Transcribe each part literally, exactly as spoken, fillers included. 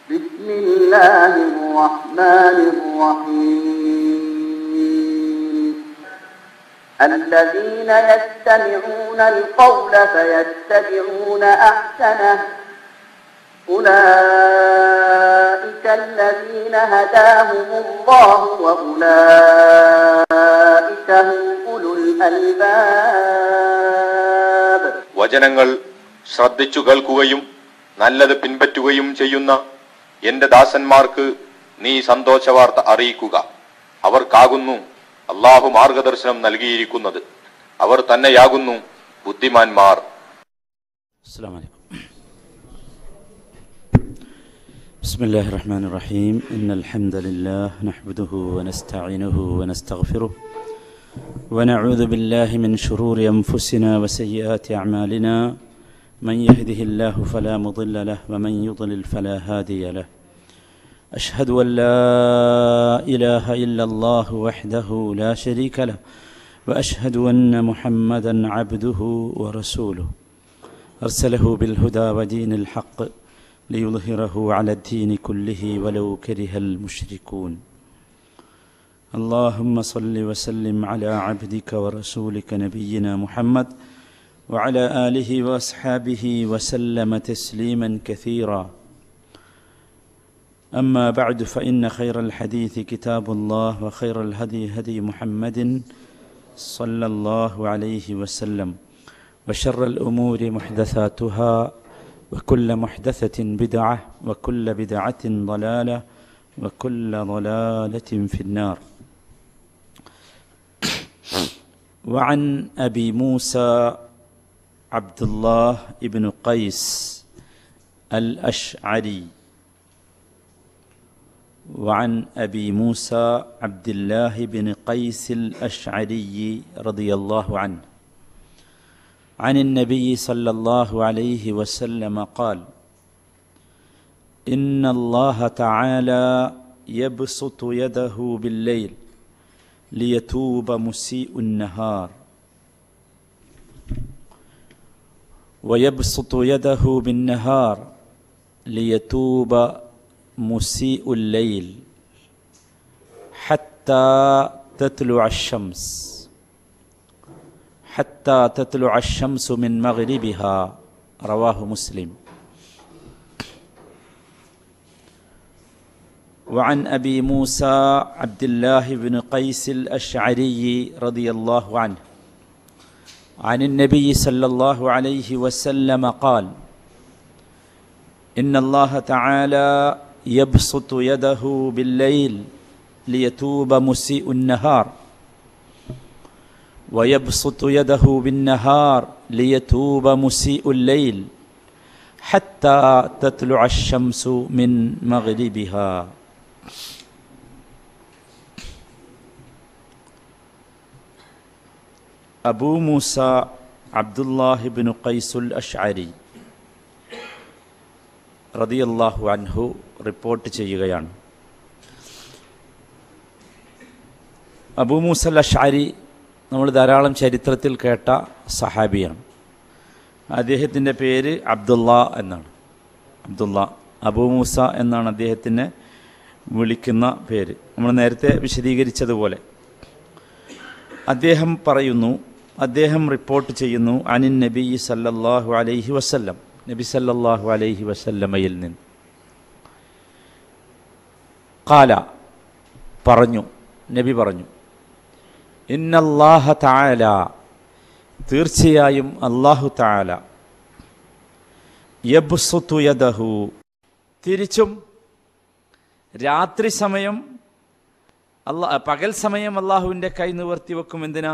بسم الله الرحمن الرحيم الذين يستمعون القول فيتبعون أحسنه أولئك الذين هداهم الله وأولئك هم أولو الألباب. വചനങ്ങൾ ശ്രദ്ധിച്ചു കേൾക്കുകയും നല്ലത് പിൻപറ്റുകയും ചെയ്യുന്ന എന്റെ ദാസന്മാർക്ക് നീ സന്തോഷവാർത്ത അറിയിക്കുക. അവർക്കാകുന്നു അള്ളാഹു മാർഗദർശനം നൽകിയിരിക്കുന്നത്. അവർ തന്നെയാകുന്നു ബുദ്ധിമാന്മാർ. അസ്സലാമു അലൈക്കും. ബിസ്മില്ലാഹിർ റഹ്മാനിർ റഹീം. ഇന്നൽ ഹംദലില്ലാഹി നഹ്മദുഹു വനസ്തഈനുഹു വനസ്തഗ്ഫിറുഹു വനഊദു ബില്ലാഹി മിൻ ശുറൂരി അൻഫുസിനാ വസയ്യിആതി അഅമാലിനാ من يهده الله فلا مضل له ومن يضلل فلا هادي له. أشهد أن لا إله إلا الله وحده لا شريك له وأشهد أن محمدا عبده ورسوله أرسله بالهدى ودين الحق ليظهره على الدين كله ولو كره المشركون. اللهم صل وسلم على عبدك ورسولك نبينا محمد وعلى آله وأصحابه وسلم تسليما كثيرا. أما بعد فإن خير الحديث كتاب الله وخير الهدي هدي محمد صلى الله عليه وسلم وشر الأمور محدثاتها وكل محدثة بدعة وكل بدعة ضلالة وكل ضلالة في النار. وعن أبي موسى عبد الله بن قيس الأشعري وعن أبي موسى عبد الله بن قيس الأشعري رضي الله عنه عن النبي صلى الله عليه وسلم قال: إن الله تعالى يبسط يده بالليل ليتوب مسيء النهار ويبسط يده بالنهار ليتوب مسيء الليل حتى تطلع الشمس حتى تطلع الشمس من مغربها. رواه مسلم. وعن أبي موسى عبد الله بن قيس الأشعري رضي الله عنه عن النبي صلى الله عليه وسلم قال: إن الله تعالى يبسط يده بالليل ليتوب مسيء النهار ويبسط يده بالنهار ليتوب مسيء الليل حتى تطلع الشمس من مغربها. അബൂ മൂസ അബ്ദുല്ലാഹി ബിൻ ഖൈസുൽ അഷ്അരി റളിയല്ലാഹു അൻഹു റിപ്പോർട്ട് ചെയ്യുകയാണ്. അബൂ മൂസ അഷ്അരി നമ്മൾ ധാരാളം ചരിത്രത്തിൽ കേട്ട സഹാബിയാണ്. അദ്ദേഹത്തിൻ്റെ പേര് അബ്ദുള്ള എന്നാണ്. അബ്ദുള്ള അബൂ മൂസ എന്നാണ് അദ്ദേഹത്തിനെ വിളിക്കുന്ന പേര്. നമ്മൾ നേരത്തെ വിശദീകരിച്ചതുപോലെ അദ്ദേഹം പറയുന്നു, അദ്ദേഹം റിപ്പോർട്ട് ചെയ്യുന്നു, അനിൻ നബി സല്ലല്ലാഹു അലൈഹി വസല്ലം, നബി സല്ലല്ലാഹു അലൈഹി വസല്ലമയിൽ നിന്ന് ഖാല പറഞ്ഞു, നബി പറഞ്ഞു, ഇന്നല്ലാഹ തആല, തീർച്ചയായും അല്ലാഹു തആല, യബ്സുതു യദഹു, തിരിച്ചും രാത്രി സമയം അല്ലാ പകൽ സമയം അള്ളാഹുവിൻ്റെ കൈ നിവർത്തി വെക്കും. എന്തിനാ?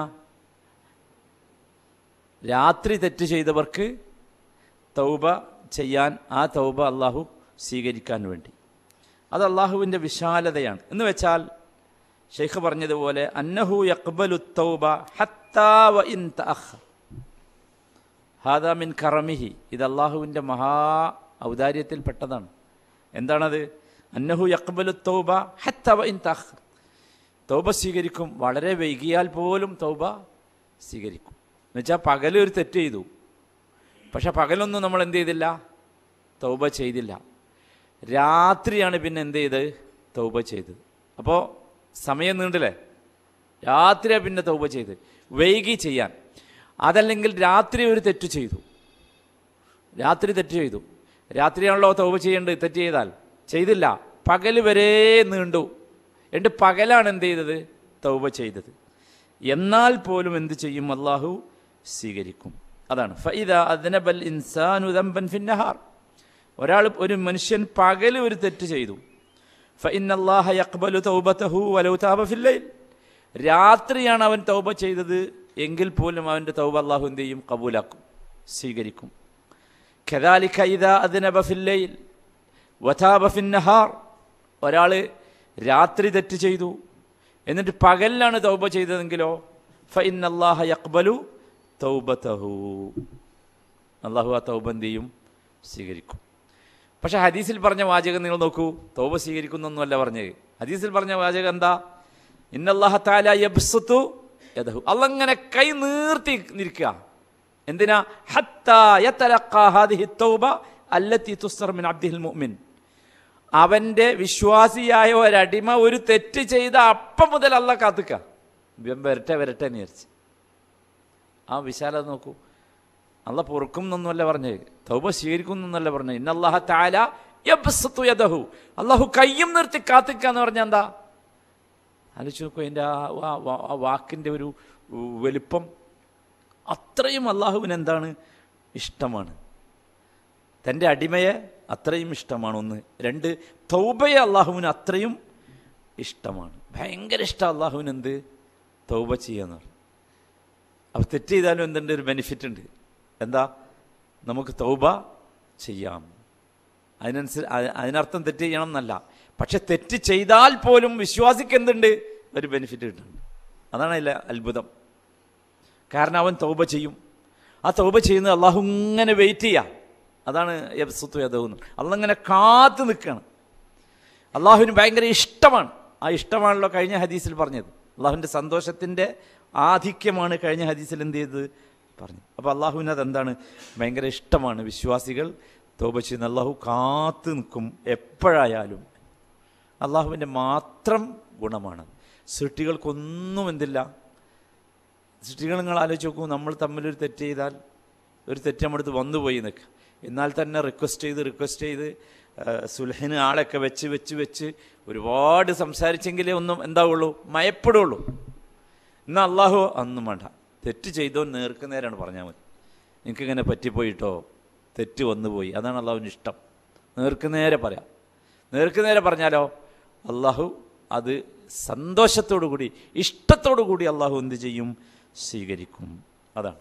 രാത്രി തെറ്റ് ചെയ്തവർക്ക് തൗബ ചെയ്യാൻ, ആ തൗബ അള്ളാഹു സ്വീകരിക്കാൻ വേണ്ടി. അത് അള്ളാഹുവിൻ്റെ വിശാലതയാണ്. എന്ന് വെച്ചാൽ ഷെയ്ഖ് പറഞ്ഞതുപോലെ അന്നഹു യഖ്ബലു തൗബ ഹത്താ വ ഇൻ തഅഖർ ഹാദാ മിൻ കറമിഹി. ഇത് അള്ളാഹുവിൻ്റെ മഹാ ഔദാര്യത്തിൽപ്പെട്ടതാണ്. എന്താണത്? അന്നഹു യഖ്ബലു തൗബ ഹത്താ വ ഇൻ തഅഖർ, തൗബ സ്വീകരിക്കും, വളരെ വൈകിയാൽ പോലും തൗബ സ്വീകരിക്കും. എന്നുവെച്ചാൽ പകൽ ഒരു തെറ്റ് ചെയ്തു, പക്ഷെ പകലൊന്നും നമ്മൾ എന്ത് ചെയ്തില്ല, തൗബ ചെയ്തില്ല. രാത്രിയാണ് പിന്നെ എന്ത് ചെയ്ത് തൗബ ചെയ്തത്. അപ്പോൾ സമയം നീണ്ടില്ലേ? രാത്രിയാണ് പിന്നെ തൗബ ചെയ്ത്. വൈകി ചെയ്യാൻ, അതല്ലെങ്കിൽ രാത്രി ഒരു തെറ്റ് ചെയ്തു, രാത്രി തെറ്റ് ചെയ്തു, രാത്രിയാണല്ലോ തൗബ ചെയ്യേണ്ടത്. തെറ്റ് ചെയ്താൽ ചെയ്തില്ല, പകൽ വരെ നീണ്ടു, എന്നിട്ട് പകലാണ് എന്ത് ചെയ്തത്? തൗബ ചെയ്തത്. എന്നാൽ പോലും എന്ത് ചെയ്യും? അള്ളാഹു സ്വീകരിക്കും. അതാണ് ഫഇദാ അദ്നബൽ ഇൻസാനു ദംബൻ ഫിന്നഹാർ. ഒരാൾ, ഒരു മനുഷ്യൻ പകൽ ഒരു തെറ്റ് ചെയ്തു, ഫഇന്നല്ലാഹ യഖ്ബലു തൗബതഹു വലൗ താബ ഫില്ലൈൽ. രാത്രിയാണ് അവൻ തൗബ ചെയ്തത് എങ്കിൽ പോലും അവൻ്റെ തൗബ അള്ളാഹു എന്ത് ചെയ്യും? കബൂലാക്കും, സ്വീകരിക്കും. കദാലിക ഇദാ അദ്നബ ഫില്ലൈൽ വതാബ ഫിന്നഹാർ. ഒരാൾ രാത്രി തെറ്റ് ചെയ്തു എന്നിട്ട് പകലിലാണ് തൗബ ചെയ്തതെങ്കിലോ ഫഇന്നല്ലാഹ യഖ്ബലു തൗബതഹു, അള്ളാഹു ആ തൗബ എന്ത് ചെയ്യും? സ്വീകരിക്കും. പക്ഷേ ഹദീസിൽ പറഞ്ഞ വാചകം നിങ്ങൾ നോക്കൂ, തൗബ സ്വീകരിക്കുന്നൊന്നുമല്ല പറഞ്ഞത്. ഹദീസിൽ പറഞ്ഞ വാചകം എന്താ? ഇന്നല്ലാഹ തആല യബ്സുതു യദഹു. അല്ലാഹ് ഇങ്ങനെ കൈ നീർത്തി നിൽക്കുക. എന്തിനാ? ഹത്താ യതലഖാ ഹാദിഹി തൗബ അല്ലതി തുസ്റ മിൻ അബ്ദിൽ മുഅ്മിൻ. അവൻ്റെ വിശ്വാസിയായ ഒരടിമ ഒരു തെറ്റ് ചെയ്ത അപ്പം മുതൽ അള്ളാഹ് കാത്തുക്കുക, വരട്ടെ വരട്ടെ എന്ന് വിചാരിച്ച്. ആ വിശാലത നോക്കൂ. അള്ളാഹ് പൊറുക്കും എന്നൊന്നുമല്ല പറഞ്ഞത്, തൗബ സ്വീകരിക്കും എന്നല്ല പറഞ്ഞത്. ഇന്നല്ലാഹ തആല യബ്സുതു യദഹു. അള്ളാഹു കയ്യും നിർത്തി കാത്തുക്കുക എന്ന് പറഞ്ഞാൽ എന്താ? ആലോചിച്ച് നോക്കൂ അതിൻ്റെ ആ വാക്കിൻ്റെ ഒരു വലിപ്പം. അത്രയും അള്ളാഹുവിന് എന്താണ്? ഇഷ്ടമാണ്. തൻ്റെ അടിമയെ അത്രയും ഇഷ്ടമാണ്. ഒന്ന്. രണ്ട്, തൗബയെ അള്ളാഹുവിന് അത്രയും ഇഷ്ടമാണ്. ഭയങ്കര ഇഷ്ടം അള്ളാഹുവിന് എന്ത്? തൗബ ചെയ്യാന്ന് പറഞ്ഞു. അപ്പോൾ തെറ്റ് ചെയ്താലും എന്തുണ്ട്? ഒരു ബെനിഫിറ്റ് ഉണ്ട്. എന്താ? നമുക്ക് തൗബ ചെയ്യാം. അതിനനുസരിച്ച് അതിനർത്ഥം തെറ്റ് ചെയ്യണം എന്നല്ല, പക്ഷെ തെറ്റ് ചെയ്താൽ പോലും വിശ്വാസിക്ക് എന്തുണ്ട്? ഒരു ബെനിഫിറ്റ് കിട്ടുന്നുണ്ട്. അതാണ് അതിലെ അത്ഭുതം. കാരണം അവൻ തൗബ ചെയ്യും. ആ തൗബ ചെയ്യുന്നത് അള്ളാഹു ഇങ്ങനെ വെയിറ്റ് ചെയ്യുക. അതാണ് യബ്സുതു യദഹു. അള്ളാഹ് ഇങ്ങനെ കാത്തു നിൽക്കുകയാണ്. അള്ളാഹുവിന് ഭയങ്കര ഇഷ്ടമാണ്. ആ ഇഷ്ടമാണല്ലോ കഴിഞ്ഞ ഹദീസിൽ പറഞ്ഞത്. അള്ളാഹുവിൻ്റെ സന്തോഷത്തിൻ്റെ ആധിക്യമാണ് കഴിഞ്ഞ ഹദീസിൽ എന്ത് ചെയ്തത്? പറഞ്ഞു. അപ്പോൾ അള്ളാഹുവിന് അതെന്താണ്? ഭയങ്കര ഇഷ്ടമാണ്. വിശ്വാസികൾ തൗബ ചെയ്യുന്ന അള്ളാഹു കാത്തു നിൽക്കും എപ്പോഴായാലും. അള്ളാഹുവിൻ്റെ മാത്രം ഗുണമാണ്. സൃഷ്ടികൾക്കൊന്നും എന്തില്ല. സൃഷ്ടികൾ നിങ്ങൾ ആലോചിച്ച് നോക്കൂ, നമ്മൾ തമ്മിലൊരു തെറ്റ് ചെയ്താൽ, ഒരു തെറ്റ് നമ്മുടെ അടുത്ത് വന്നുപോയി നിൽക്കുക, എന്നാൽ തന്നെ റിക്വസ്റ്റ് ചെയ്ത് റിക്വസ്റ്റ് ചെയ്ത് സുൽഹിന് ആളൊക്കെ വെച്ച് വെച്ച് വെച്ച് ഒരുപാട് സംസാരിച്ചെങ്കിലേ ഒന്നും എന്താവുള്ളൂ? മയപ്പെടുള്ളൂ. എന്നാൽ അള്ളാഹു അന്നും വേണ്ട, തെറ്റ് ചെയ്തോ നേർക്ക് നേരാണ് പറഞ്ഞാൽ മതി. എനിക്കിങ്ങനെ പറ്റിപ്പോയിട്ടോ, തെറ്റ് വന്നുപോയി, അതാണ് അള്ളാഹുവിന് ഇഷ്ടം. നേർക്ക് നേരെ പറയാം. നേർക്ക് നേരെ പറഞ്ഞാലോ അള്ളാഹു അത് സന്തോഷത്തോടു കൂടി, ഇഷ്ടത്തോടു കൂടി അള്ളാഹു എന്ത് ചെയ്യും? സ്വീകരിക്കും. അതാണ്.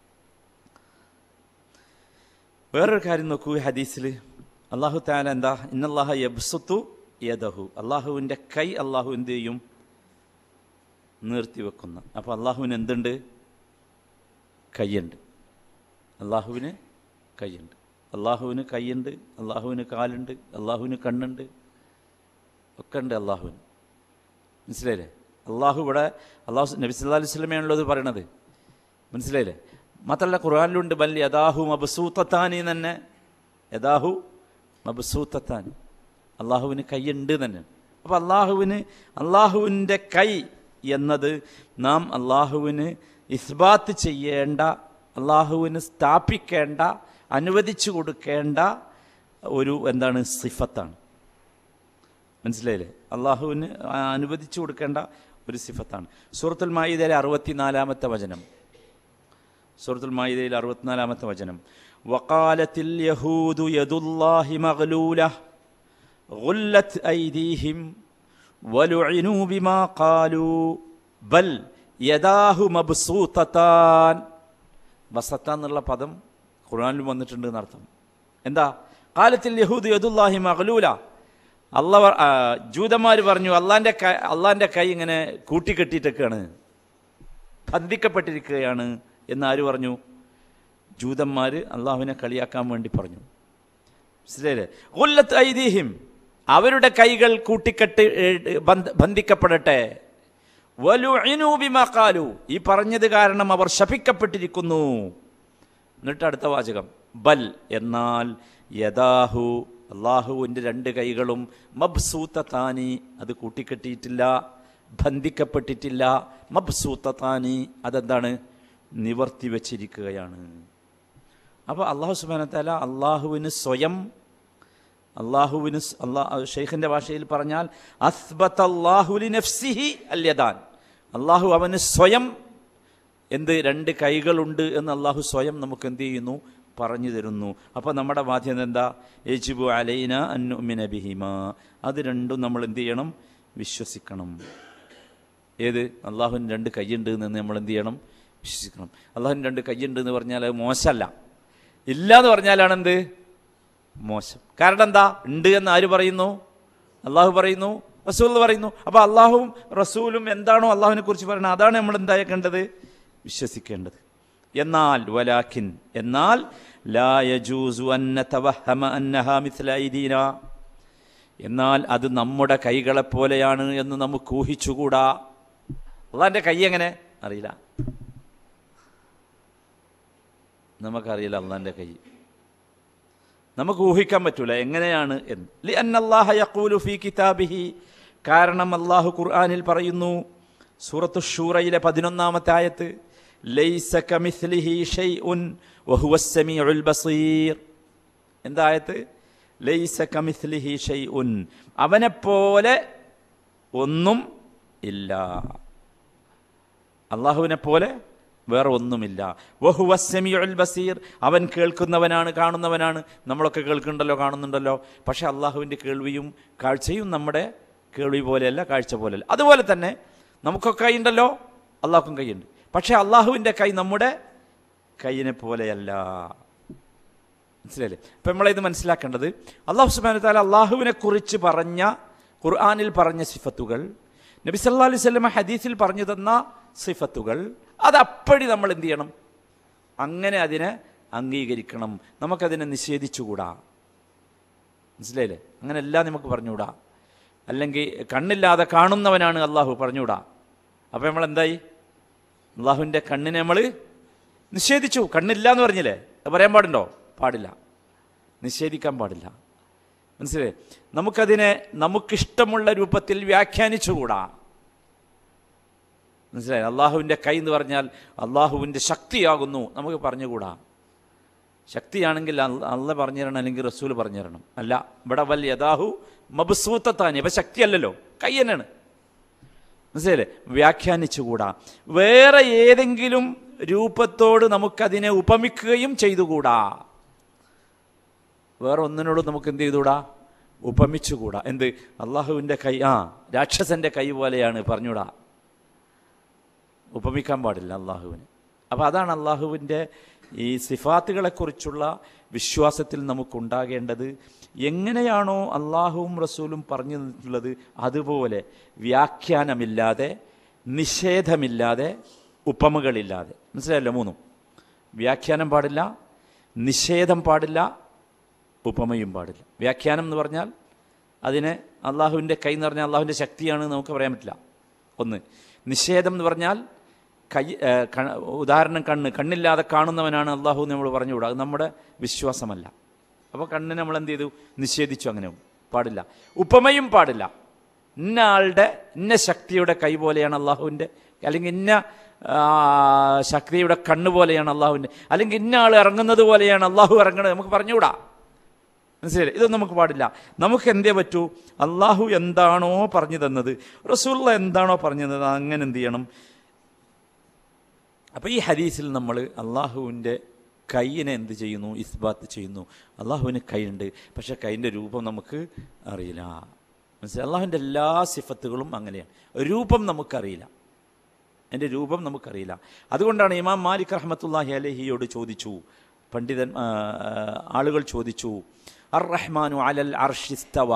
വേറൊരു കാര്യം നോക്കൂ, ഹദീസിൽ അള്ളാഹു തആല എന്താ? ഇന്നല്ലാഹ യബ്സുതു യദഹു. അള്ളാഹുവിൻ്റെ കൈ അള്ളാഹു എന്ത് ചെയ്യും? നിർത്തിവെക്കുന്ന. അപ്പോൾ അള്ളാഹുവിന് എന്തുണ്ട്? കൈയുണ്ട്. അള്ളാഹുവിന് കൈയുണ്ട്. അള്ളാഹുവിന് കൈയുണ്ട്, അള്ളാഹുവിന് കാലുണ്ട്, അള്ളാഹുവിന് കണ്ണുണ്ട്, ഒക്കെ ഉണ്ട് അള്ളാഹുവിന്. മനസ്സിലായില്ലേ? അള്ളാഹു ഇവിടെ അള്ളാഹു നബി സല്ലല്ലാഹു അലൈഹി വസല്ലമയാണല്ലോ ഇത് പറയണത്. മനസ്സിലായില്ലേ? മാത്രമല്ല ഖുർആനിലുണ്ട് ബൽ യദാഹു മബ്സൂത്തത്താനി തന്നെ. യദാഹു മബ്സൂത്തത്താനി, അള്ളാഹുവിന് കൈയുണ്ട് തന്നെ. അപ്പോൾ അള്ളാഹുവിന് അള്ളാഹുവിൻ്റെ കൈ എന്നത് നാം അള്ളാഹുവിന് ഇസ്ബാത്ത് ചെയ്യേണ്ട, അള്ളാഹുവിന് സ്ഥാപിക്കേണ്ട, അനുവദിച്ചു കൊടുക്കേണ്ട ഒരു എന്താണ്? സിഫത്താണ്. മനസ്സിലായില്ലേ? അള്ളാഹുവിന് അനുവദിച്ചു കൊടുക്കേണ്ട ഒരു സിഫത്താണ്. സൂറത്തുൽ മാഇദയിലെ അറുപത്തിനാലാമത്തെ വചനം. സൂറത്തുൽ മാഇദയിലെ അറുപത്തിനാലാമത്തെ വചനം. വഖാലത്തിൽ യഹൂദു യദുല്ലാഹി മഗ്ലൂല ഗുല്ലത് ഐദീഹിം വലുഇനു ബിമാ ഖാലു ബൽ യദാഹു മബ്സൂതതാൻ. ബസത്ത എന്നുള്ള പദം ഖുർആനിൽ വന്നിട്ടുണ്ട് എന്നർത്ഥം. എന്താ? ഖാലത്തിൽ യഹൂദു യദുല്ലാഹി മഗ്ലൂല. അള്ളാഹ് ജൂതന്മാർ പറഞ്ഞു അള്ളാൻ്റെ കൈ അള്ളാൻ്റെ കൈ ഇങ്ങനെ കൂട്ടിക്കെട്ടിയിട്ടൊക്കെയാണ്, ബന്ധിക്കപ്പെട്ടിരിക്കുകയാണ് എന്ന് ആര് പറഞ്ഞു? ജൂതന്മാർ അള്ളാഹുവിനെ കളിയാക്കാൻ വേണ്ടി പറഞ്ഞു. മനസ്സിലായില്ലേ? ഗുല്ലത്ത് ഐദീഹിം, അവരുടെ കൈകൾ കൂട്ടിക്കെട്ടി ബന്ധിക്കപ്പെടട്ടെ. വലുഇനു ബിമാ ഖാലു, ഈ പറഞ്ഞത് കാരണം അവർ ശപിക്കപ്പെട്ടിരിക്കുന്നു. എന്നിട്ട് അടുത്ത വാചകം ബൽ, എന്നാൽ യദാഹു അള്ളാഹുവിൻ്റെ രണ്ട് കൈകളും മബ്സൂത്തത്താനി, അത് കൂട്ടിക്കെട്ടിയിട്ടില്ല, ബന്ധിക്കപ്പെട്ടിട്ടില്ല. മബ്സൂത്തത്താനി, അതെന്താണ്? നിവർത്തി വച്ചിരിക്കുകയാണ്. അപ്പോൾ അള്ളാഹു സുബ്ഹാനഹു വ തആല അള്ളാഹുവിന് സ്വയം, അള്ളാഹുവിന് അള്ളാഹ് ഷെയ്ഖിൻ്റെ ഭാഷയിൽ പറഞ്ഞാൽ അസ്ബത്തല്ലാഹു ലിനഫ്സിഹി അൽയദാൻ, അള്ളാഹു അവന് സ്വയം എന്ത് രണ്ട് കൈകളുണ്ട് എന്ന് അള്ളാഹു സ്വയം നമുക്ക് എന്ത് ചെയ്യുന്നു? പറഞ്ഞു തരുന്നു. അപ്പോൾ നമ്മുടെ ബാധ്യത എന്താ? യജിബു അലൈന അൻ നുഅ്മിന ബിഹിമാ, അത് രണ്ടും നമ്മൾ എന്ത് ചെയ്യണം? വിശ്വസിക്കണം. ഏത്? അള്ളാഹുവിന് രണ്ട് കൈയുണ്ട് എന്ന് നമ്മൾ എന്ത് ചെയ്യണം? വിശ്വസിക്കണം. അള്ളാഹുവിന് രണ്ട് കൈയുണ്ട് എന്ന് പറഞ്ഞാൽ അത് മോശമല്ല, ഇല്ല എന്ന് പറഞ്ഞാലാണ് എന്ത്? മോശം. കാരണം എന്താ? ഉണ്ട് എന്ന് ആര് പറയുന്നു? അള്ളാഹു പറയുന്നു, റസൂൽ പറയുന്നു. അപ്പോൾ അള്ളാഹുവും റസൂലും എന്താണോ അള്ളാഹുവിനെ കുറിച്ച് പറയുന്നത് അതാണ് നമ്മൾ എന്താക്കേണ്ടത്? വിശ്വസിക്കേണ്ടത്. എന്നാൽ വലാക്കിൻ, എന്നാൽ ലാ യജൂസു അൻ നതവഹമ അന്നഹാ മിസ്ല ഐദീന, എന്നാൽ അത് നമ്മുടെ കൈകളെപ്പോലെയാണ് എന്ന് നമുക്ക് ഊഹിച്ചുകൂടാ. അള്ളാഹിൻ്റെ കൈ എങ്ങനെ? അറിയില്ല, നമുക്കറിയില്ല അള്ളാഹിൻ്റെ കൈ, നമുക്ക് ഊഹിക്കാൻ പറ്റൂല എങ്ങനെയാണ് എന്ന്. ലിഅന്നല്ലാഹ യഖൂലു ഫീ കിതാബിഹി, കാരണം അള്ളാഹു ഖുർആനിൽ പറയുന്നു, സൂറത്തു ശൂറയിലെ പതിനൊന്നാമത്തെ ആയത്ത്, ലൈസ കമിസ്ലിഹി ഷൈഉൻ വഹുവസ് സമീഉൽ ബസീർ. എന്താ ആയത്ത്? ലൈസ കമിസ്ലിഹി ഷൈഉൻ, അവനെപ്പോലെ ഒന്നും ഇല്ല, അള്ളാഹുവിനെ പോലെ വേറെ ഒന്നുമില്ല. വഹുവസ് സമീഉൽ ബസീർ, അവൻ കേൾക്കുന്നവനാണ്, കാണുന്നവനാണ്. നമ്മളൊക്കെ കേൾക്കുന്നുണ്ടല്ലോ, കാണുന്നുണ്ടല്ലോ. പക്ഷെ അള്ളാഹുവിൻ്റെ കേൾവിയും കാഴ്ചയും നമ്മുടെ കേൾവി പോലെയല്ല, കാഴ്ച പോലെയല്ല. അതുപോലെ തന്നെ നമുക്കൊക്കെ കൈയുണ്ടല്ലോ, അള്ളാഹുക്കും കൈയുണ്ട്. പക്ഷെ അള്ളാഹുവിൻ്റെ കൈ നമ്മുടെ കൈയിനെ പോലെയല്ല. മനസ്സിലായില്ലേ? അപ്പം നമ്മളിത് മനസ്സിലാക്കേണ്ടത്, അള്ളാഹു സുബ്ഹാനഹു വ തആല അള്ളാഹുവിനെ കുറിച്ച് പറഞ്ഞ, ഖുർആനിൽ പറഞ്ഞ സിഫത്തുകൾ, നബി സല്ലല്ലാഹു അലൈഹി വസല്ലം ഹദീസിൽ പറഞ്ഞു തന്ന സിഫത്തുകൾ, അതപ്പടി നമ്മൾ എന്ത് ചെയ്യണം? അങ്ങനെ അതിനെ അംഗീകരിക്കണം. നമുക്കതിനെ നിഷേധിച്ചുകൂടാ. മനസ്സിലായില്ലേ? അങ്ങനെ എല്ലാം നമുക്ക് പറഞ്ഞുകൂടാ. അല്ലെങ്കിൽ കണ്ണില്ലാതെ കാണുന്നവനാണ് അള്ളാഹു പറഞ്ഞുകൂടാ. അപ്പോൾ നമ്മൾ എന്തായി? അള്ളാഹുവിൻ്റെ കണ്ണിനെ നമ്മൾ നിഷേധിച്ചു. കണ്ണില്ല എന്ന് പറഞ്ഞില്ലേ? അത് പറയാൻ പാടുണ്ടോ? പാടില്ല, നിഷേധിക്കാൻ പാടില്ല. മനസ്സിലായി? നമുക്കതിനെ നമുക്കിഷ്ടമുള്ള രൂപത്തിൽ വ്യാഖ്യാനിച്ചുകൂടാ. മനസ്സിലായി? അള്ളാഹുവിൻ്റെ കൈ എന്ന് പറഞ്ഞാൽ അള്ളാഹുവിൻ്റെ ശക്തിയാകുന്നു നമുക്ക് പറഞ്ഞുകൂടാ. ശക്തിയാണെങ്കിൽ അള്ള പറഞ്ഞു തരണം, അല്ലെങ്കിൽ റസൂൽ പറഞ്ഞു തരണം. അല്ല, ഇവിടെ വൽ യദാഹു മബ്സൂത്തത്താനി, അപ്പം ശക്തിയല്ലല്ലോ, കൈ തന്നെയാണ്. മനസ്സിലായില്ലേ? വ്യാഖ്യാനിച്ചുകൂടാ. വേറെ ഏതെങ്കിലും രൂപത്തോട് നമുക്കതിനെ ഉപമിക്കുകയും ചെയ്തുകൂടാ. വേറെ ഒന്നിനോടും നമുക്ക് എന്ത് ചെയ്തുകൂടാ? ഉപമിച്ചുകൂടാ. എന്ത്? അള്ളാഹുവിൻ്റെ കൈ ആ രാക്ഷസൻ്റെ കൈ പോലെയാണ് പറഞ്ഞുകൂടാ. ഉപമിക്കാൻ പാടില്ല അള്ളാഹുവിന്. അപ്പോൾ അതാണ് അള്ളാഹുവിൻ്റെ ഈ സിഫാത്തുകളെക്കുറിച്ചുള്ള വിശ്വാസത്തിൽ നമുക്കുണ്ടാകേണ്ടത്. എങ്ങനെയാണോ അള്ളാഹുവും റസൂലും പറഞ്ഞു തന്നിട്ടുള്ളത് അതുപോലെ വ്യാഖ്യാനമില്ലാതെ, നിഷേധമില്ലാതെ, ഉപമകളില്ലാതെ. മനസ്സിലായല്ലോ? മൂന്നും. വ്യാഖ്യാനം പാടില്ല, നിഷേധം പാടില്ല, ഉപമയും പാടില്ല. വ്യാഖ്യാനം എന്ന് പറഞ്ഞാൽ അതിനെ അള്ളാഹുവിൻ്റെ കൈ എന്ന് പറഞ്ഞാൽ അള്ളാഹുവിൻ്റെ ശക്തിയാണ് നമുക്ക് പറയാൻ പറ്റില്ല. ഒന്ന്. നിഷേധം എന്ന് പറഞ്ഞാൽ കൈ, ഉദാഹരണം കണ്ണ്, കണ്ണില്ലാതെ കാണുന്നവനാണ് അള്ളാഹു നമ്മൾ പറഞ്ഞുകൂടാ. അത് നമ്മുടെ വിശ്വാസമല്ല. അപ്പോൾ കണ്ണിനെ നമ്മൾ എന്ത് ചെയ്തു? നിഷേധിച്ചു. അങ്ങനെ പാടില്ല. ഉപമയും പാടില്ല. ഇന്ന ആളുടെ ഇന്ന ശക്തിയുടെ കൈ പോലെയാണ് അള്ളാഹുവിൻ്റെ, അല്ലെങ്കിൽ ഇന്ന ശക്തിയുടെ കണ്ണ് പോലെയാണ് അള്ളാഹുവിൻ്റെ, അല്ലെങ്കിൽ ഇന്ന ആൾ ഇറങ്ങുന്നത് പോലെയാണ് അള്ളാഹു ഇറങ്ങുന്നത് നമുക്ക് പറഞ്ഞുകൂടാ. മനസ്സിലായില്ലേ? ഇതൊന്നും നമുക്ക് പാടില്ല. നമുക്ക് എന്തേ പറ്റൂ? അള്ളാഹു എന്താണോ പറഞ്ഞു തന്നത്, റസൂലുള്ള എന്താണോ പറഞ്ഞു തന്നത്, അങ്ങനെ എന്ത് ചെയ്യണം? അപ്പോൾ ഈ ഹദീസിൽ നമ്മൾ അള്ളാഹുവിൻ്റെ കൈയിനെ എന്ത് ചെയ്യുന്നു? ഇസ്ബാത്ത് ചെയ്യുന്നു. അള്ളാഹുവിന് കൈയുണ്ട്, പക്ഷേ കൈൻ്റെ രൂപം നമുക്ക് അറിയില്ല. മനസ്സിലായി? അള്ളാഹുവിൻ്റെ എല്ലാ സിഫത്തുകളും അങ്ങനെയാണ്. രൂപം നമുക്കറിയില്ല, എൻ്റെ രൂപം നമുക്കറിയില്ല. അതുകൊണ്ടാണ് ഇമാം മാലിക് റഹ്മത്തുള്ളാഹി അലൈഹിയോട് ചോദിച്ചു, പണ്ഡിതൻ ആളുകൾ ചോദിച്ചു, അർ റഹ്മാനു അലൽ അർശി ഇസ്തവ,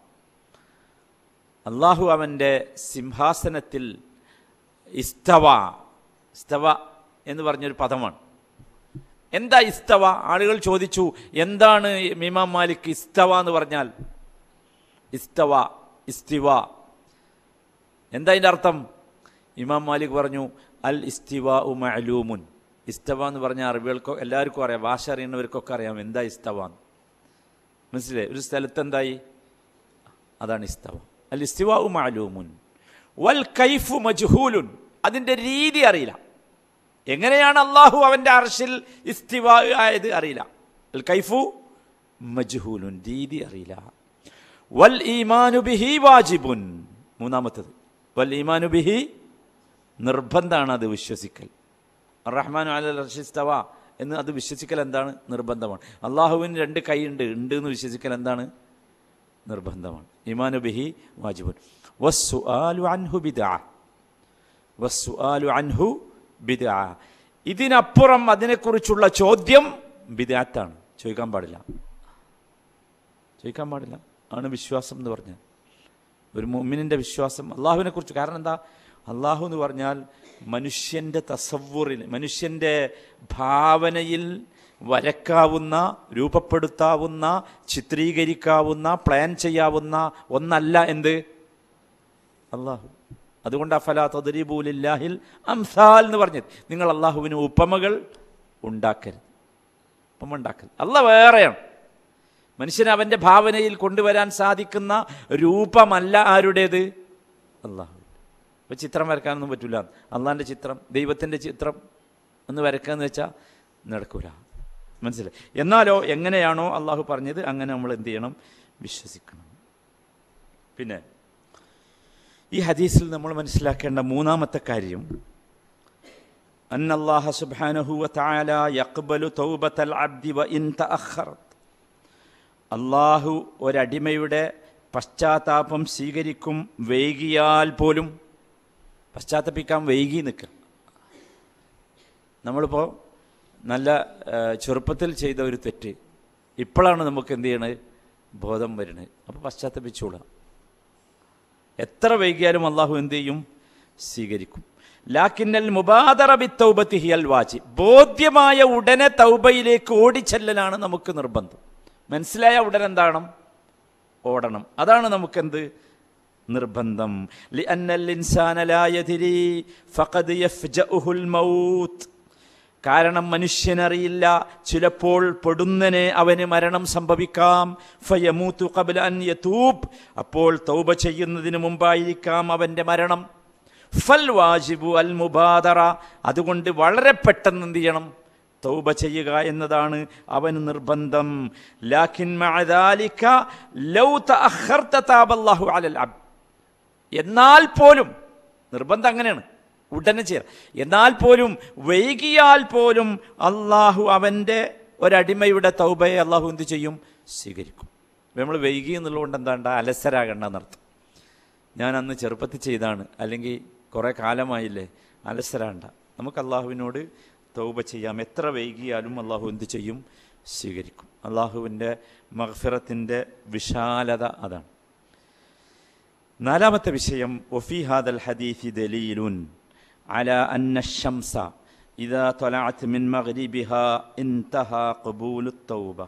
അള്ളാഹു അവൻ്റെ സിംഹാസനത്തിൽ ഇസ്തവ. ഇസ്തവ എന്ന് പറഞ്ഞൊരു പദമാണ്. എന്താ ഇസ്തവ? ആളുകൾ ചോദിച്ചു, എന്താണ് ഇമാം മാലിക് ഇസ്തവ എന്ന് പറഞ്ഞാൽ? ഇസ്തവ, ഇസ്തിവ, എന്താ അതിൻ്റെ അർത്ഥം? ഇമാം മാലിക് പറഞ്ഞു, അൽ ഇസ്തിവ ഉ മഅലൂമുൻ. ഇസ്തവ എന്ന് പറഞ്ഞാൽ അറബികൾക്കോ എല്ലാവർക്കും അറിയാം, ഭാഷ അറിയുന്നവർക്കൊക്കെ അറിയാം എന്താ ഇസ്തവ. മനസ്സിലായി? ഒരു സ്ഥലത്ത് എന്തായി? അതാണ് ഇസ്തവ. അൽ ഇസ്തിവാഉ മഅലൂമുൻ വൽ കൈഫു മജ്ഹൂലുൻ. അതിൻ്റെ രീതി അറിയില്ല. എങ്ങനെയാണ് അള്ളാഹു അവൻ്റെ അർശിൽ ഇസ്തിവാ ആയത് അറിയില്ല. അൽ കൈഫു മജ്ഹൂലുൻ, രീതി അറിയില്ല. വൽ ഈമാനു ബിഹി വാജിബുൻ. മൂന്നാമത്തത് വൽ ഈമാനു ബിഹി, നിർബന്ധമാണ് അത് വിശ്വസിക്കൽ. അർറഹ്മാനു അലൽ അർശി ഇസ്തവ എന്ന് അത് വിശ്വസിക്കൽ എന്താണ്? നിർബന്ധമാണ്. അള്ളാഹുവിന് രണ്ട് കൈ ഉണ്ട് ഉണ്ട് എന്ന് വിശ്വസിക്കൽ എന്താണ്? നിർബന്ധമാണ്. ഈമാനു ബിഹി വാജിബുൻ. വസ്സുആലു അൻഹു ബിദ്അ. വസ്സുആലു അൻഹു ബിദ്അ. ഇതിനപ്പുറം അതിനെക്കുറിച്ചുള്ള ചോദ്യം ബിദ്അത്താണ്. ചോദിക്കാൻ പാടില്ല, ചോദിക്കാൻ പാടില്ല. ആണ് വിശ്വാസം എന്ന് പറഞ്ഞാൽ. ഒരു മുഅ്മിനിൻ്റെ വിശ്വാസം അള്ളാഹുവിനെ കുറിച്ച്. കാരണം എന്താ? അള്ളാഹു എന്ന് പറഞ്ഞാൽ മനുഷ്യൻ്റെ തസവ്വുറിൽ, മനുഷ്യൻ്റെ ഭാവനയിൽ വരക്കാവുന്ന, രൂപപ്പെടുത്താവുന്ന, ചിത്രീകരിക്കാവുന്ന, പ്ലാൻ ചെയ്യാവുന്ന ഒന്നല്ല എന്ത്? അള്ളാഹു. അതുകൊണ്ട് അഫലാ തദ്രിബൂ ലില്ലാഹിൽ അംസാൽ എന്ന് പറഞ്ഞത്. നിങ്ങൾ അള്ളാഹുവിന് ഉപമകൾ ഉണ്ടാക്കരുത്, ഉപമ ഉണ്ടാക്കരുത്. അള്ളാഹ് വേറെയാണ്. മനുഷ്യന് അവൻ്റെ ഭാവനയിൽ കൊണ്ടുവരാൻ സാധിക്കുന്ന രൂപമല്ല ആരുടേത്? അള്ളാഹു. ഇപ്പോൾ ചിത്രം വരക്കാനൊന്നും പറ്റില്ല. അള്ളാഹിൻ്റെ ചിത്രം, ദൈവത്തിൻ്റെ ചിത്രം എന്ന് വരക്കാന്ന് വെച്ചാൽ നടക്കൂല. മനസ്സിലായി? എന്നാലോ എങ്ങനെയാണോ അള്ളാഹു പറഞ്ഞത് അങ്ങനെ നമ്മൾ എന്ത് ചെയ്യണം? വിശ്വസിക്കണം. പിന്നെ ഈ ഹദീസിൽ നമ്മൾ മനസ്സിലാക്കേണ്ട മൂന്നാമത്തെ കാര്യം, അന്നല്ലാഹ സുബ്ഹാനഹു വ തആല യഖ്ബലു തൗബത്തൽ അബ്ദി വ ഇൻ തഅഖറത്. അള്ളാഹു ഒരടിമയുടെ പശ്ചാത്താപം സ്വീകരിക്കും, വൈകിയാൽ പോലും. പശ്ചാത്തപിക്കാൻ വൈകി നിൽക്കുക. നമ്മളിപ്പോൾ നല്ല ചെറുപ്പത്തിൽ ചെയ്ത ഒരു തെറ്റ് ഇപ്പോഴാണ് നമുക്ക് എന്ത് ചെയ്യണത്? ബോധം വരുന്നത്. അപ്പോൾ പശ്ചാത്തപിച്ചോളാം. എത്ര വൈകിയാലും അള്ളാഹു എന്ത് ചെയ്യും? സ്വീകരിക്കും. ലാക്കിന്നൽ മുബാദറ ബിത്തൗബത്തി ഹിയൽ വാജിബ്. ബോധ്യമായ ഉടനെ തൗബയിലേക്ക് ഓടിച്ചെല്ലലാണ് നമുക്ക് നിർബന്ധം. മനസ്സിലായ ഉടനെ എന്താണ്? ഓടണം. അതാണ് നമുക്കെന്ത്? നിർബന്ധം. ലിഅന്നൽ ഇൻസാന ലാ യദ്രി ഫഖദ് യഫ്ജഉഹുൽ മൗത്ത്. കാരണം മനുഷ്യനറിയില്ല, ചിലപ്പോൾ പൊടുന്നനെ അവന് മരണം സംഭവിക്കാം. ഫയമൂതു ഖബ്ല അൻ യതൂബ്. അപ്പോൾ തൗബ ചെയ്യുന്നതിന് മുമ്പായിരിക്കാം അവൻ്റെ മരണം. ഫൽ വാജിബു അൽ മുബാദറ. അതുകൊണ്ട് വളരെ പെട്ടെന്ന് എന്ത് ചെയ്യണം? തൗബ ചെയ്യുക എന്നതാണ് അവന് നിർബന്ധം. ലാകിൻ മഅ ദാലിക ലൗ തഅഖർത തഅബല്ലാഹു അലൽ അബ്ദ്. എന്നാൽ പോലും നിർബന്ധം അങ്ങനെയാണ്, ഉടനെ ചെയ്യാം. എന്നാൽ പോലും വൈകിയാൽ പോലും അള്ളാഹു അവൻ്റെ ഒരടിമയുടെ തൗബയെ അള്ളാഹു എന്ത് ചെയ്യും? സ്വീകരിക്കും. നമ്മൾ വൈകി എന്നുള്ളതുകൊണ്ട് എന്താണ്ട? അലസരാകണ്ടെന്നർത്ഥം. ഞാൻ അന്ന് ചെറുപ്പത്തിൽ ചെയ്താണ്, അല്ലെങ്കിൽ കുറേ കാലമായില്ലേ, അലസരാണ്ട. നമുക്ക് അള്ളാഹുവിനോട് തൗബ ചെയ്യാം. എത്ര വൈകിയാലും അള്ളാഹു എന്ത് ചെയ്യും? സ്വീകരിക്കും. അള്ളാഹുവിൻ്റെ മഗ്ഫിറത്തിൻ്റെ വിശാലത അതാണ്. നാലാമത്തെ വിഷയം, വഫീ ഹാദൽ ഹദീസി ദലീലുൻ അലാ അന്ന അശ്ശംസ ഇദാ തലഅത് മിൻ മഗ്രിബിഹാ ഇൻതഹാ ഖബൂലുത് തൗബ.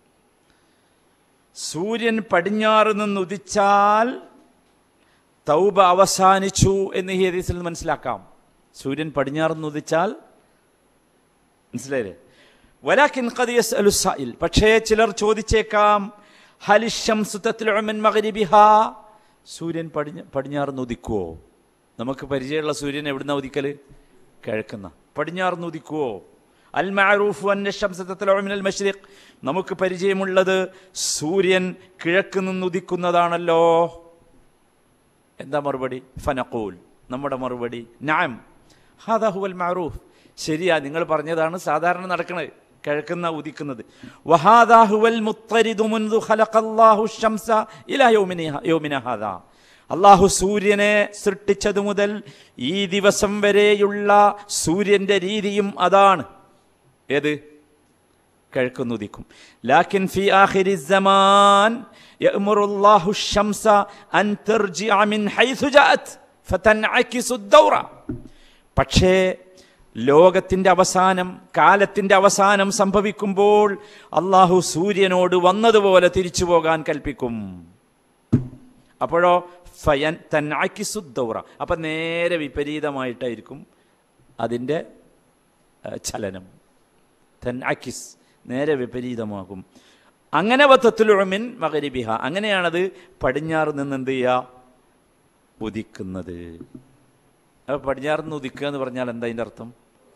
സൂര്യൻ പടിഞ്ഞാറ് നിന്ന് ഉദിച്ചാൽ തൗബ അവസാനിച്ചു എന്ന് ഈ ഹദീസിൽ മനസ്സിലാക്കാം. സൂര്യൻ പടിഞ്ഞാറ് നിന്ന് ഉദിച്ചാൽ, മനസ്സിലായില്ലേ? വലാകിൻ ഖദ് യസ്അലു സാഇൽ. പക്ഷേ ചിലർ ചോദിച്ചേക്കാം, ഹലി ശംസു തത്ലഉ മിൻ മഗ്രിബിഹാ. സൂര്യൻ പടിഞ്ഞ പടിഞ്ഞാറ് ഉദിക്കുവോ? നമുക്ക് പരിചയമുള്ള സൂര്യൻ എവിടുന്ന ഉദിക്കൽ? കിഴക്കുന്ന. പടിഞ്ഞാറ് ഉദിക്കുവോ? അൽ മഅറൂഫു അന്ന ശംസ തത്ലഉ മിനൽ മശ്രിഖ്. നമുക്ക് പരിചയമുള്ളത് സൂര്യൻ കിഴക്ക് നിന്ന് ഉദിക്കുന്നതാണല്ലോ. എന്താ മറുപടി? ഫനഖൂൽ, നമ്മുടെ മറുപടി നഅം ഹാദാ ഹുവൽ മഅറൂഫ്. ശരിയാ, നിങ്ങൾ പറഞ്ഞതാണ് സാധാരണ നടക്കുന്നത്, കിഴക്കുന്ന ഉദിക്കുന്നത്. വഹാദാ ഹുവൽ മുത്തരിദു മുൻദു ഖലഖല്ലാഹു ശംസ ഇലാ യൗമിനാ യൗമിനാ ഹാദാ. അള്ളാഹു സൂര്യനെ സൃഷ്ടിച്ചതു മുതൽ ഈ ദിവസം വരെയുള്ള സൂര്യൻ്റെ രീതിയും അതാണ്. ഏത്? കിഴക്കുന്നുദിക്കും. ലാകിൻ ഫി ആഖിരി സമാൻ യഅ്മുറുല്ലാഹു ശംസ അൻ തർജിഅ മിൻ ഹൈസു ജാഅത് ഫതൻഅകിസു ദൗറ. പക്ഷേ ലോകത്തിൻ്റെ അവസാനം, കാലത്തിൻ്റെ അവസാനം സംഭവിക്കുമ്പോൾ അള്ളാഹു സൂര്യനോട് വന്നതുപോലെ തിരിച്ചു പോകാൻ കൽപ്പിക്കും. അപ്പോഴോ ഫയൻ തൻഅകിസു ദൗറ. അപ്പം നേരെ വിപരീതമായിട്ടായിരിക്കും അതിൻ്റെ ചലനം. തൻഅകിസ്, നേരെ വിപരീതമാകും. അങ്ങനെ വതത്ലുഉ മിൻ മഗ്രിബിഹ, അങ്ങനെയാണത് പടിഞ്ഞാറ് നിന്ന് എന്ത് ചെയ്യുക, ഉദിക്കുന്നത്. അപ്പോൾ പടിഞ്ഞാറ് നിന്ന് ഉദിക്കുക എന്ന് പറഞ്ഞാൽ എന്താ അതിൻ്റെ അർത്ഥം?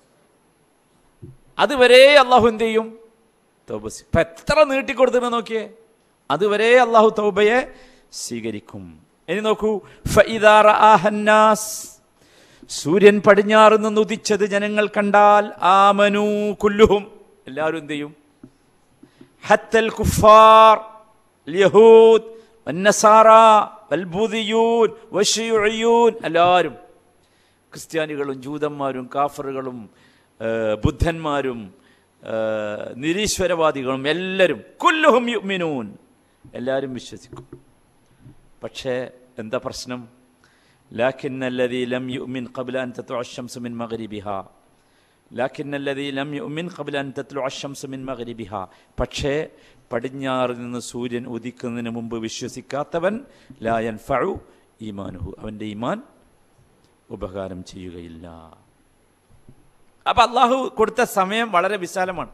അതുവരെ അള്ളാഹു എന്ത് ചെയ്യും? തൗബ. ഇപ്പം എത്ര നീട്ടിക്കൊടുത്തിട്ട് നോക്കിയേ, അതുവരെ അള്ളാഹു തൗബയെ സ്വീകരിക്കും. ഇനി നോക്കൂ, ഫഇദാ റആഹന്നാസ്, സൂര്യൻ പടിഞ്ഞാറ് നിന്ന് ഉദിച്ചത് ജനങ്ങൾ കണ്ടാൽ, ആമനൂ കുല്ലുഹും, എല്ലാവരും എന്ത് ചെയ്യും? ഹത്തൽ കുഫാർ യഹൂദ് വന്നസാറ വൽബൂദിയൂൻ വശിയൂൻ, എല്ലാവരും ക്രിസ്ത്യാനികളും ജൂതന്മാരും കാഫറുകളും ബുദ്ധന്മാരും നിരീശ്വരവാദികളും എല്ലാവരും കുല്ലുഹും യുഅ്മിനൂൻ, എല്ലാവരും വിശ്വസിക്കും. പക്ഷേ എന്താ പ്രശ്നം? ലാകിന്നല്ലദീ ലം യുഅ്മിൻ ഖബ്ല അൻ തത്ലുഅ അശ്-ശംസു മിൻ മഗ്രിബിഹാ, ലാകിന്നല്ലദീ ലം യുഅ്മിൻ ഖബ്ല അൻ തത്ലുഅ അശ്-ശംസു മിൻ മഗ്രിബിഹാ, പക്ഷേ പടിഞ്ഞാറ് നിന്ന് സൂര്യൻ ഉദിക്കുന്നതിന് മുമ്പ് വിശ്വസിക്കാത്തവൻ ലാ യൻഫഉ ഈമാനുഹു, അവൻ്റെ ഈമാൻ ഉപകാരം ചെയ്യുകയില്ല. അപ്പം അള്ളാഹു കൊടുത്ത സമയം വളരെ വിശാലമാണ്.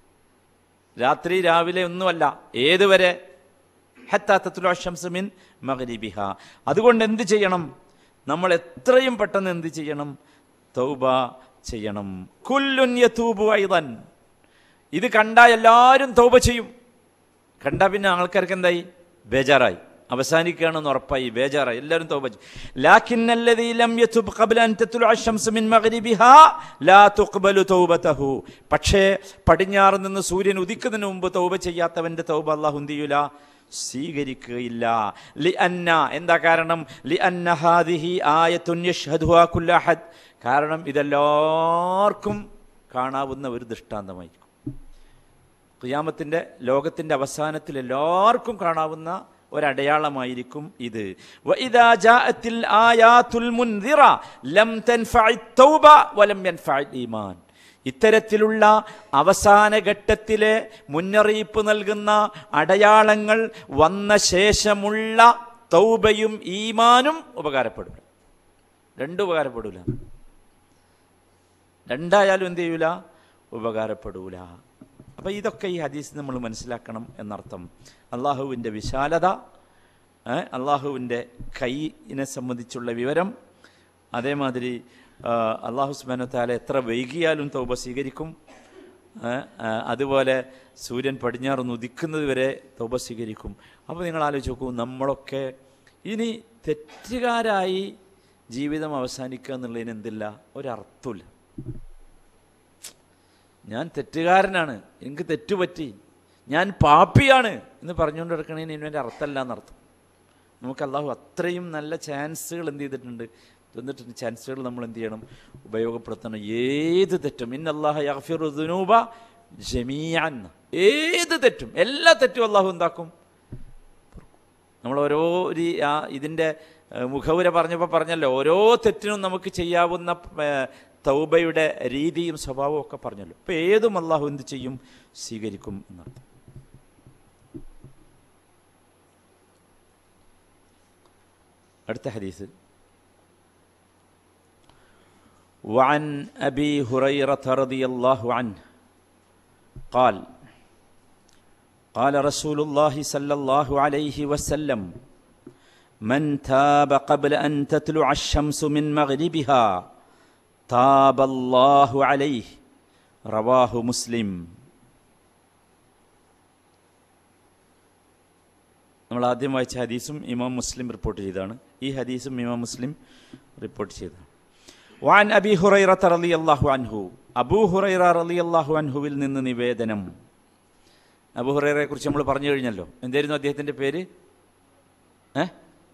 രാത്രി രാവിലെ ഒന്നുമല്ല, ഏതുവരെ? ഹത്താ തത്ലുഅ അശ്-ശംസു മിൻ മഗ്രിബിഹ. അതുകൊണ്ട് എന്ത് ചെയ്യണം? നമ്മൾ എത്രയും പെട്ടെന്ന് എന്ത് ചെയ്യണം? തൗബ ചെയ്യണം. കുല്ലുൻ യതൂബു അയ്ദൻ, ഇത് കണ്ടാൽ എല്ലാവരും തൗബ ചെയ്യും. കണ്ടാൽ പിന്നെ ആൾക്കാർക്ക് എന്തായി? ബേജാറായി, അവസാനിക്കുകയാണെന്ന് ഉറപ്പായി, ബേജാറായി, എല്ലാവരും തൗബ ചെയ്യും. ലാകിന്നല്ലദീ ലം യതുബ് ഖബ്ല അൻ തത്ലുഅ അശ്-ശംസു മിൻ മഗ്രിബിഹാ ലാ തുഖ്ബലു തൗബതഹു, പക്ഷേ പടിഞ്ഞാറ് നിന്ന് സൂര്യൻ ഉദിക്കുന്നതിന് മുമ്പ് തൗബ ചെയ്യാത്തവൻ്റെ തൗബ അല്ലാഹു എന്ത് ചെയ്യൂല? സ്വീകരിക്കുകയില്ല. ലിഅന്ന, എന്താ കാരണം? ലിഅന്ന ഹാദിഹി ആയത്തുൻ യശ്ഹദുഹാ കുല്ലു അഹദ്, കാരണം ഇതെല്ലാവർക്കും കാണാവുന്ന ഒരു ദൃഷ്ടാന്തമായിരിക്കും. ഖിയാമത്തിൻ്റെ ലോകത്തിൻ്റെ അവസാനത്തിൽ എല്ലാവർക്കും കാണാവുന്ന ഒരടയാളമായിരിക്കും ഇത്. വഇദാ ജാഅത്തിൽ ആയാതുൽ മുൻദിറ ലം തൻഫഇത് തൗബ വലം യൻഫഇൽ ഈമാൻ, ഇത്തരത്തിലുള്ള അവസാന ഘട്ടത്തിലെ മുന്നറിയിപ്പ് നൽകുന്ന അടയാളങ്ങൾ വന്ന ശേഷമുള്ള തൗബയും ഈമാനും ഉപകാരപ്പെടില്ല. രണ്ടും ഉപകാരപ്പെടില്ല. രണ്ടായാലും എന്ത് ചെയ്യൂല? ഉപകാരപ്പെടൂല. അപ്പം ഇതൊക്കെ ഈ ഹദീസ് നമ്മൾ മനസ്സിലാക്കണം എന്നർത്ഥം. അള്ളാഹുവിൻ്റെ വിശാലത, അള്ളാഹുവിൻ്റെ കൈയിനെ സംബന്ധിച്ചുള്ള വിവരം, അതേമാതിരി അള്ളാഹു സുബ്ഹാനഹു വ തആല എത്ര വൈകിയാലും തൗബ സ്വീകരിക്കും. അതുപോലെ സൂര്യൻ പടിഞ്ഞാറ് ഉദിക്കുന്നത് വരെ തൗബ സ്വീകരിക്കും. അപ്പോൾ നിങ്ങൾ ആലോചിച്ച് നോക്കൂ, നമ്മളൊക്കെ ഇനി തെറ്റുകാരായി ജീവിതം അവസാനിക്കുക എന്നുള്ളതിന് എന്തില്ല? ഒരർത്ഥമില്ല. ഞാൻ തെറ്റുകാരനാണ്, എനിക്ക് തെറ്റുപറ്റി, ഞാൻ പാപ്പിയാണ് എന്ന് പറഞ്ഞുകൊണ്ട് കിടക്കണതിന് ഇതിൻ്റെ അർത്ഥമല്ല എന്നർത്ഥം. നമുക്ക് അള്ളാഹു അത്രയും നല്ല ചാൻസുകൾ എന്ത് ചെയ്തിട്ടുണ്ട്, തന്നിട്ടുണ്ട്. ചാൻസുകൾ നമ്മൾ എന്ത് ചെയ്യണം? ഉപയോഗപ്പെടുത്തണം. ഏത് തെറ്റും, ഇന്നല്ലാഹ യഗ്ഫിറു ദുനൂബ ജമീഅൻ, ഏത് തെറ്റും, എല്ലാ തെറ്റും അള്ളാഹു എന്താക്കും? നമ്മൾ ഓരോ ആ ഇതിൻ്റെ മുഖവുര പറഞ്ഞപ്പോൾ പറഞ്ഞല്ലോ, ഓരോ തെറ്റിനും നമുക്ക് ചെയ്യാവുന്ന തൗബയുടെ രീതിയും സ്വഭാവവും ഒക്കെ പറഞ്ഞല്ലോ. അപ്പോൾ ഏതും അള്ളാഹു എന്ത് ചെയ്യും? സ്വീകരിക്കും എന്നർത്ഥം. അടുത്ത ഹദീസ്, وعن أبي هريرة رضي الله عنه قال قال رسول الله صلى الله عليه وسلم من تاب قبل أن تطلع الشمس من مغربها تاب الله عليه رواه مسلم. നമ്മൾ ആദ്യം വായിച്ച ഹദീസും ഇമാം മുസ്ലിം റിപ്പോർട്ട് ചെയ്തതാണ്. ഈ ഹദീസും ഇമാം മുസ്ലിം റിപ്പോർട്ട് ചെയ്തതാണ്. വാൻ അബി ഹുറൈറ റളിയല്ലാഹു അൻഹു, അബൂ ഹുറൈറ റളിയല്ലാഹു അൻഹുവിൽ നിന്ന് നിവേദനം. അബൂ ഹുറൈറയെ കുറിച്ച് നമ്മൾ പറഞ്ഞു കഴിഞ്ഞല്ലോ. എന്തായിരുന്നു അദ്ദേഹത്തിൻ്റെ പേര്? ഏ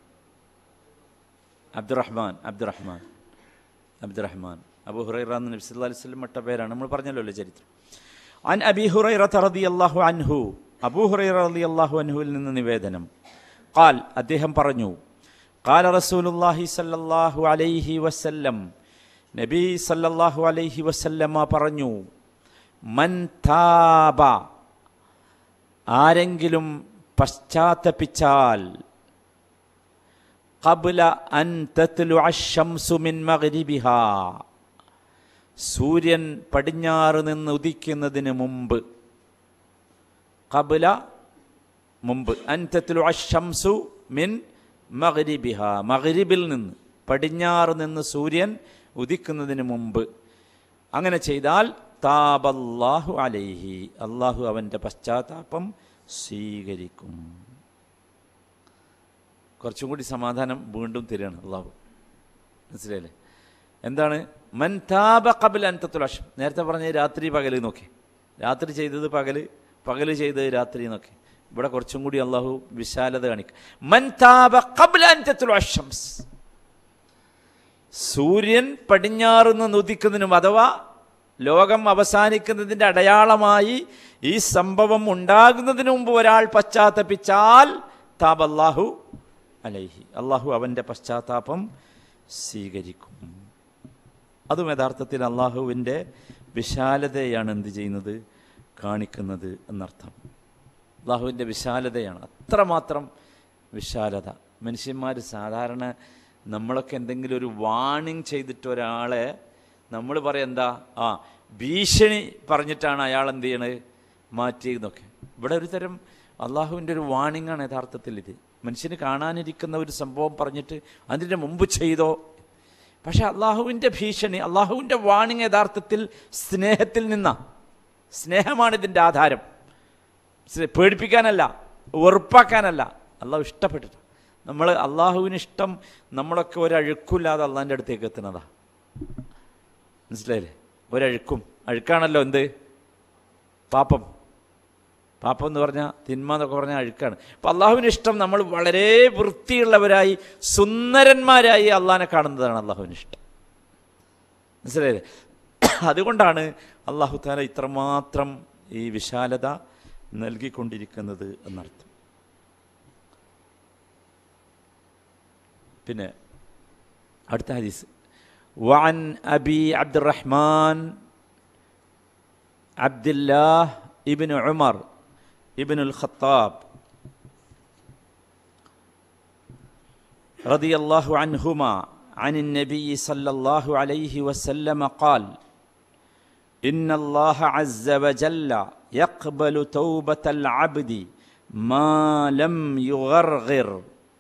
അബ്ദുറഹ്മാൻ അബ്ദുറഹ്മാൻ അബ്ദുറഹ്മാൻ അബൂ ഹുറൈറ എന്ന് നബി സല്ലല്ലാഹു അലൈഹി വസല്ലം മറ്റ പേരാണ്, നമ്മൾ പറഞ്ഞല്ലോ ചരിത്രം. അൻ അബി ഹുറൈറ റളിയല്ലാഹു അൻഹു, അബൂ ഹുറൈറ റളിയല്ലാഹു അൻഹുവിൽ നിന്ന് നിവേദനം. ഖാൽ, അദ്ദേഹം പറഞ്ഞു, ഖാല റസൂലുള്ളാഹി സ്വല്ലല്ലാഹു അലൈഹി വസല്ലം, നബി സല്ലല്ലാഹു അലൈഹി വസല്ലമ പറഞ്ഞു, മൻ താബ, ആരെങ്കിലും പശ്ചാത്തപിച്ചാൽ, ഖബ്ല അൻ തത്ലുഅ അശ്-ശംസു മിൻ മഗ്രിബിഹാ, സൂര്യൻ പടിഞ്ഞാറ് നിന്ന് ഉദിക്കുന്നതിന് മുമ്പ്, ഖബ്ല മുമ്പ്. അൻ തത്ലു അശംസു മിൻ മഗ്രിബിഹ, മഗ്രിബിൽ നിന്ന് പടിഞ്ഞാറ് നിന്ന് സൂര്യൻ ഉദിക്കുന്നതിന് മുമ്പ്. അങ്ങനെ ചെയ്താൽ താബല്ലാഹു അലൈഹി, അള്ളാഹു അവൻ്റെ പശ്ചാത്താപം സ്വീകരിക്കും. കുറച്ചും കൂടി സമാധാനം വീണ്ടും തരികയാണ് അള്ളാഹു. മനസ്സിലായില്ലേ? എന്താണ് മൻ താബ ഖബ്ല അൻ തത്ലുഅ അശം? നേരത്തെ പറഞ്ഞ രാത്രി പകൽ നോക്കി, രാത്രി ചെയ്തത് പകൽ, പകൽ ചെയ്തത് രാത്രി നോക്കി. ഇവിടെ കുറച്ചും കൂടി അള്ളാഹു വിശാലത കാണിക്കും. മൻ താബ ഖബ്ല അൻ തത്ലുഅ അശംസ്, സൂര്യൻ പടിഞ്ഞാറ് നിന്ന് ഉദിക്കുന്നതിനും അഥവാ ലോകം അവസാനിക്കുന്നതിൻ്റെ അടയാളമായി ഈ സംഭവം ഉണ്ടാകുന്നതിന് മുമ്പ് ഒരാൾ പശ്ചാത്തപിച്ചാൽ താബല്ലാഹു അലൈഹി, അള്ളാഹു അവൻ്റെ പശ്ചാത്താപം സ്വീകരിക്കും. അതും യഥാർത്ഥത്തിൽ അള്ളാഹുവിൻ്റെ വിശാലതയാണ് എന്ത് ചെയ്യുന്നത്, കാണിക്കുന്നത് എന്നർത്ഥം. അള്ളാഹുവിൻ്റെ വിശാലതയാണ്, അത്രമാത്രം വിശാലത. മനുഷ്യന്മാർ സാധാരണ നമ്മളൊക്കെ എന്തെങ്കിലും ഒരു വാണിംഗ് ചെയ്തിട്ട് ഒരാളെ നമ്മൾ പറയാം എന്താ, ആ ഭീഷണി പറഞ്ഞിട്ടാണ് അയാൾ എന്ത് ചെയ്യണത്, മാറ്റിയെന്നൊക്കെ. ഇവിടെ ഒരു തരം അള്ളാഹുവിൻ്റെ ഒരു വാണിംഗാണ് യഥാർത്ഥത്തിൽ ഇത്. മനുഷ്യന് കാണാനിരിക്കുന്ന ഒരു സംഭവം പറഞ്ഞിട്ട് അതിൻ്റെ മുമ്പ് ചെയ്തോ. പക്ഷെ അള്ളാഹുവിൻ്റെ ഭീഷണി, അള്ളാഹുവിൻ്റെ വാണിംഗ് യഥാർത്ഥത്തിൽ സ്നേഹത്തിൽ നിന്നാണ്. സ്നേഹമാണ് ഇതിൻ്റെ ആധാരം. പേടിപ്പിക്കാനല്ല, വെറുപ്പാക്കാനല്ല, അള്ളാഹു ഇഷ്ടപ്പെട്ടിട്ട്. നമ്മൾ അള്ളാഹുവിന് ഇഷ്ടം നമ്മളൊക്കെ ഒരഴുക്കില്ലാതെ അള്ളാഹിൻ്റെ അടുത്തേക്ക് എത്തുന്നതാ. മനസ്സിലായില്ലേ? ഒരഴുക്കും, അഴുക്കാണല്ലോ എന്ത്, പാപം. പാപം എന്ന് പറഞ്ഞാൽ തിന്മ എന്നൊക്കെ പറഞ്ഞാൽ അഴുക്കാണ്. അപ്പം അള്ളാഹുവിന് ഇഷ്ടം നമ്മൾ വളരെ വൃത്തിയുള്ളവരായി സുന്ദരന്മാരായി അള്ളാഹിനെ കാണുന്നതാണ് അള്ളാഹുവിന് ഇഷ്ടം. മനസ്സിലായില്ലേ? അതുകൊണ്ടാണ് അള്ളാഹു താല ഇത്രമാത്രം ഈ വിശാലത നൽകിക്കൊണ്ടിരിക്കുന്നത് എന്നർത്ഥം. പിന്നെ അടുത്ത ഹദീസ്, വഅൻ അബി അബ്ദുറഹ്മാൻ അബ്ദുല്ലാഹ് ഇബ്നു ഉമർ ഇബ്നുൽ ഖത്താബ് റളിയല്ലാഹു അൻഹുമാ അനിൻ നബി സല്ലല്ലാഹു അലൈഹി വസല്ലം ഖാൽ ഇന്നല്ലാഹ അസ്സ വജല്ല യഖ്ബലു തൗബതൽ അബ്ദി മാ ലം യുഗർഗിർ.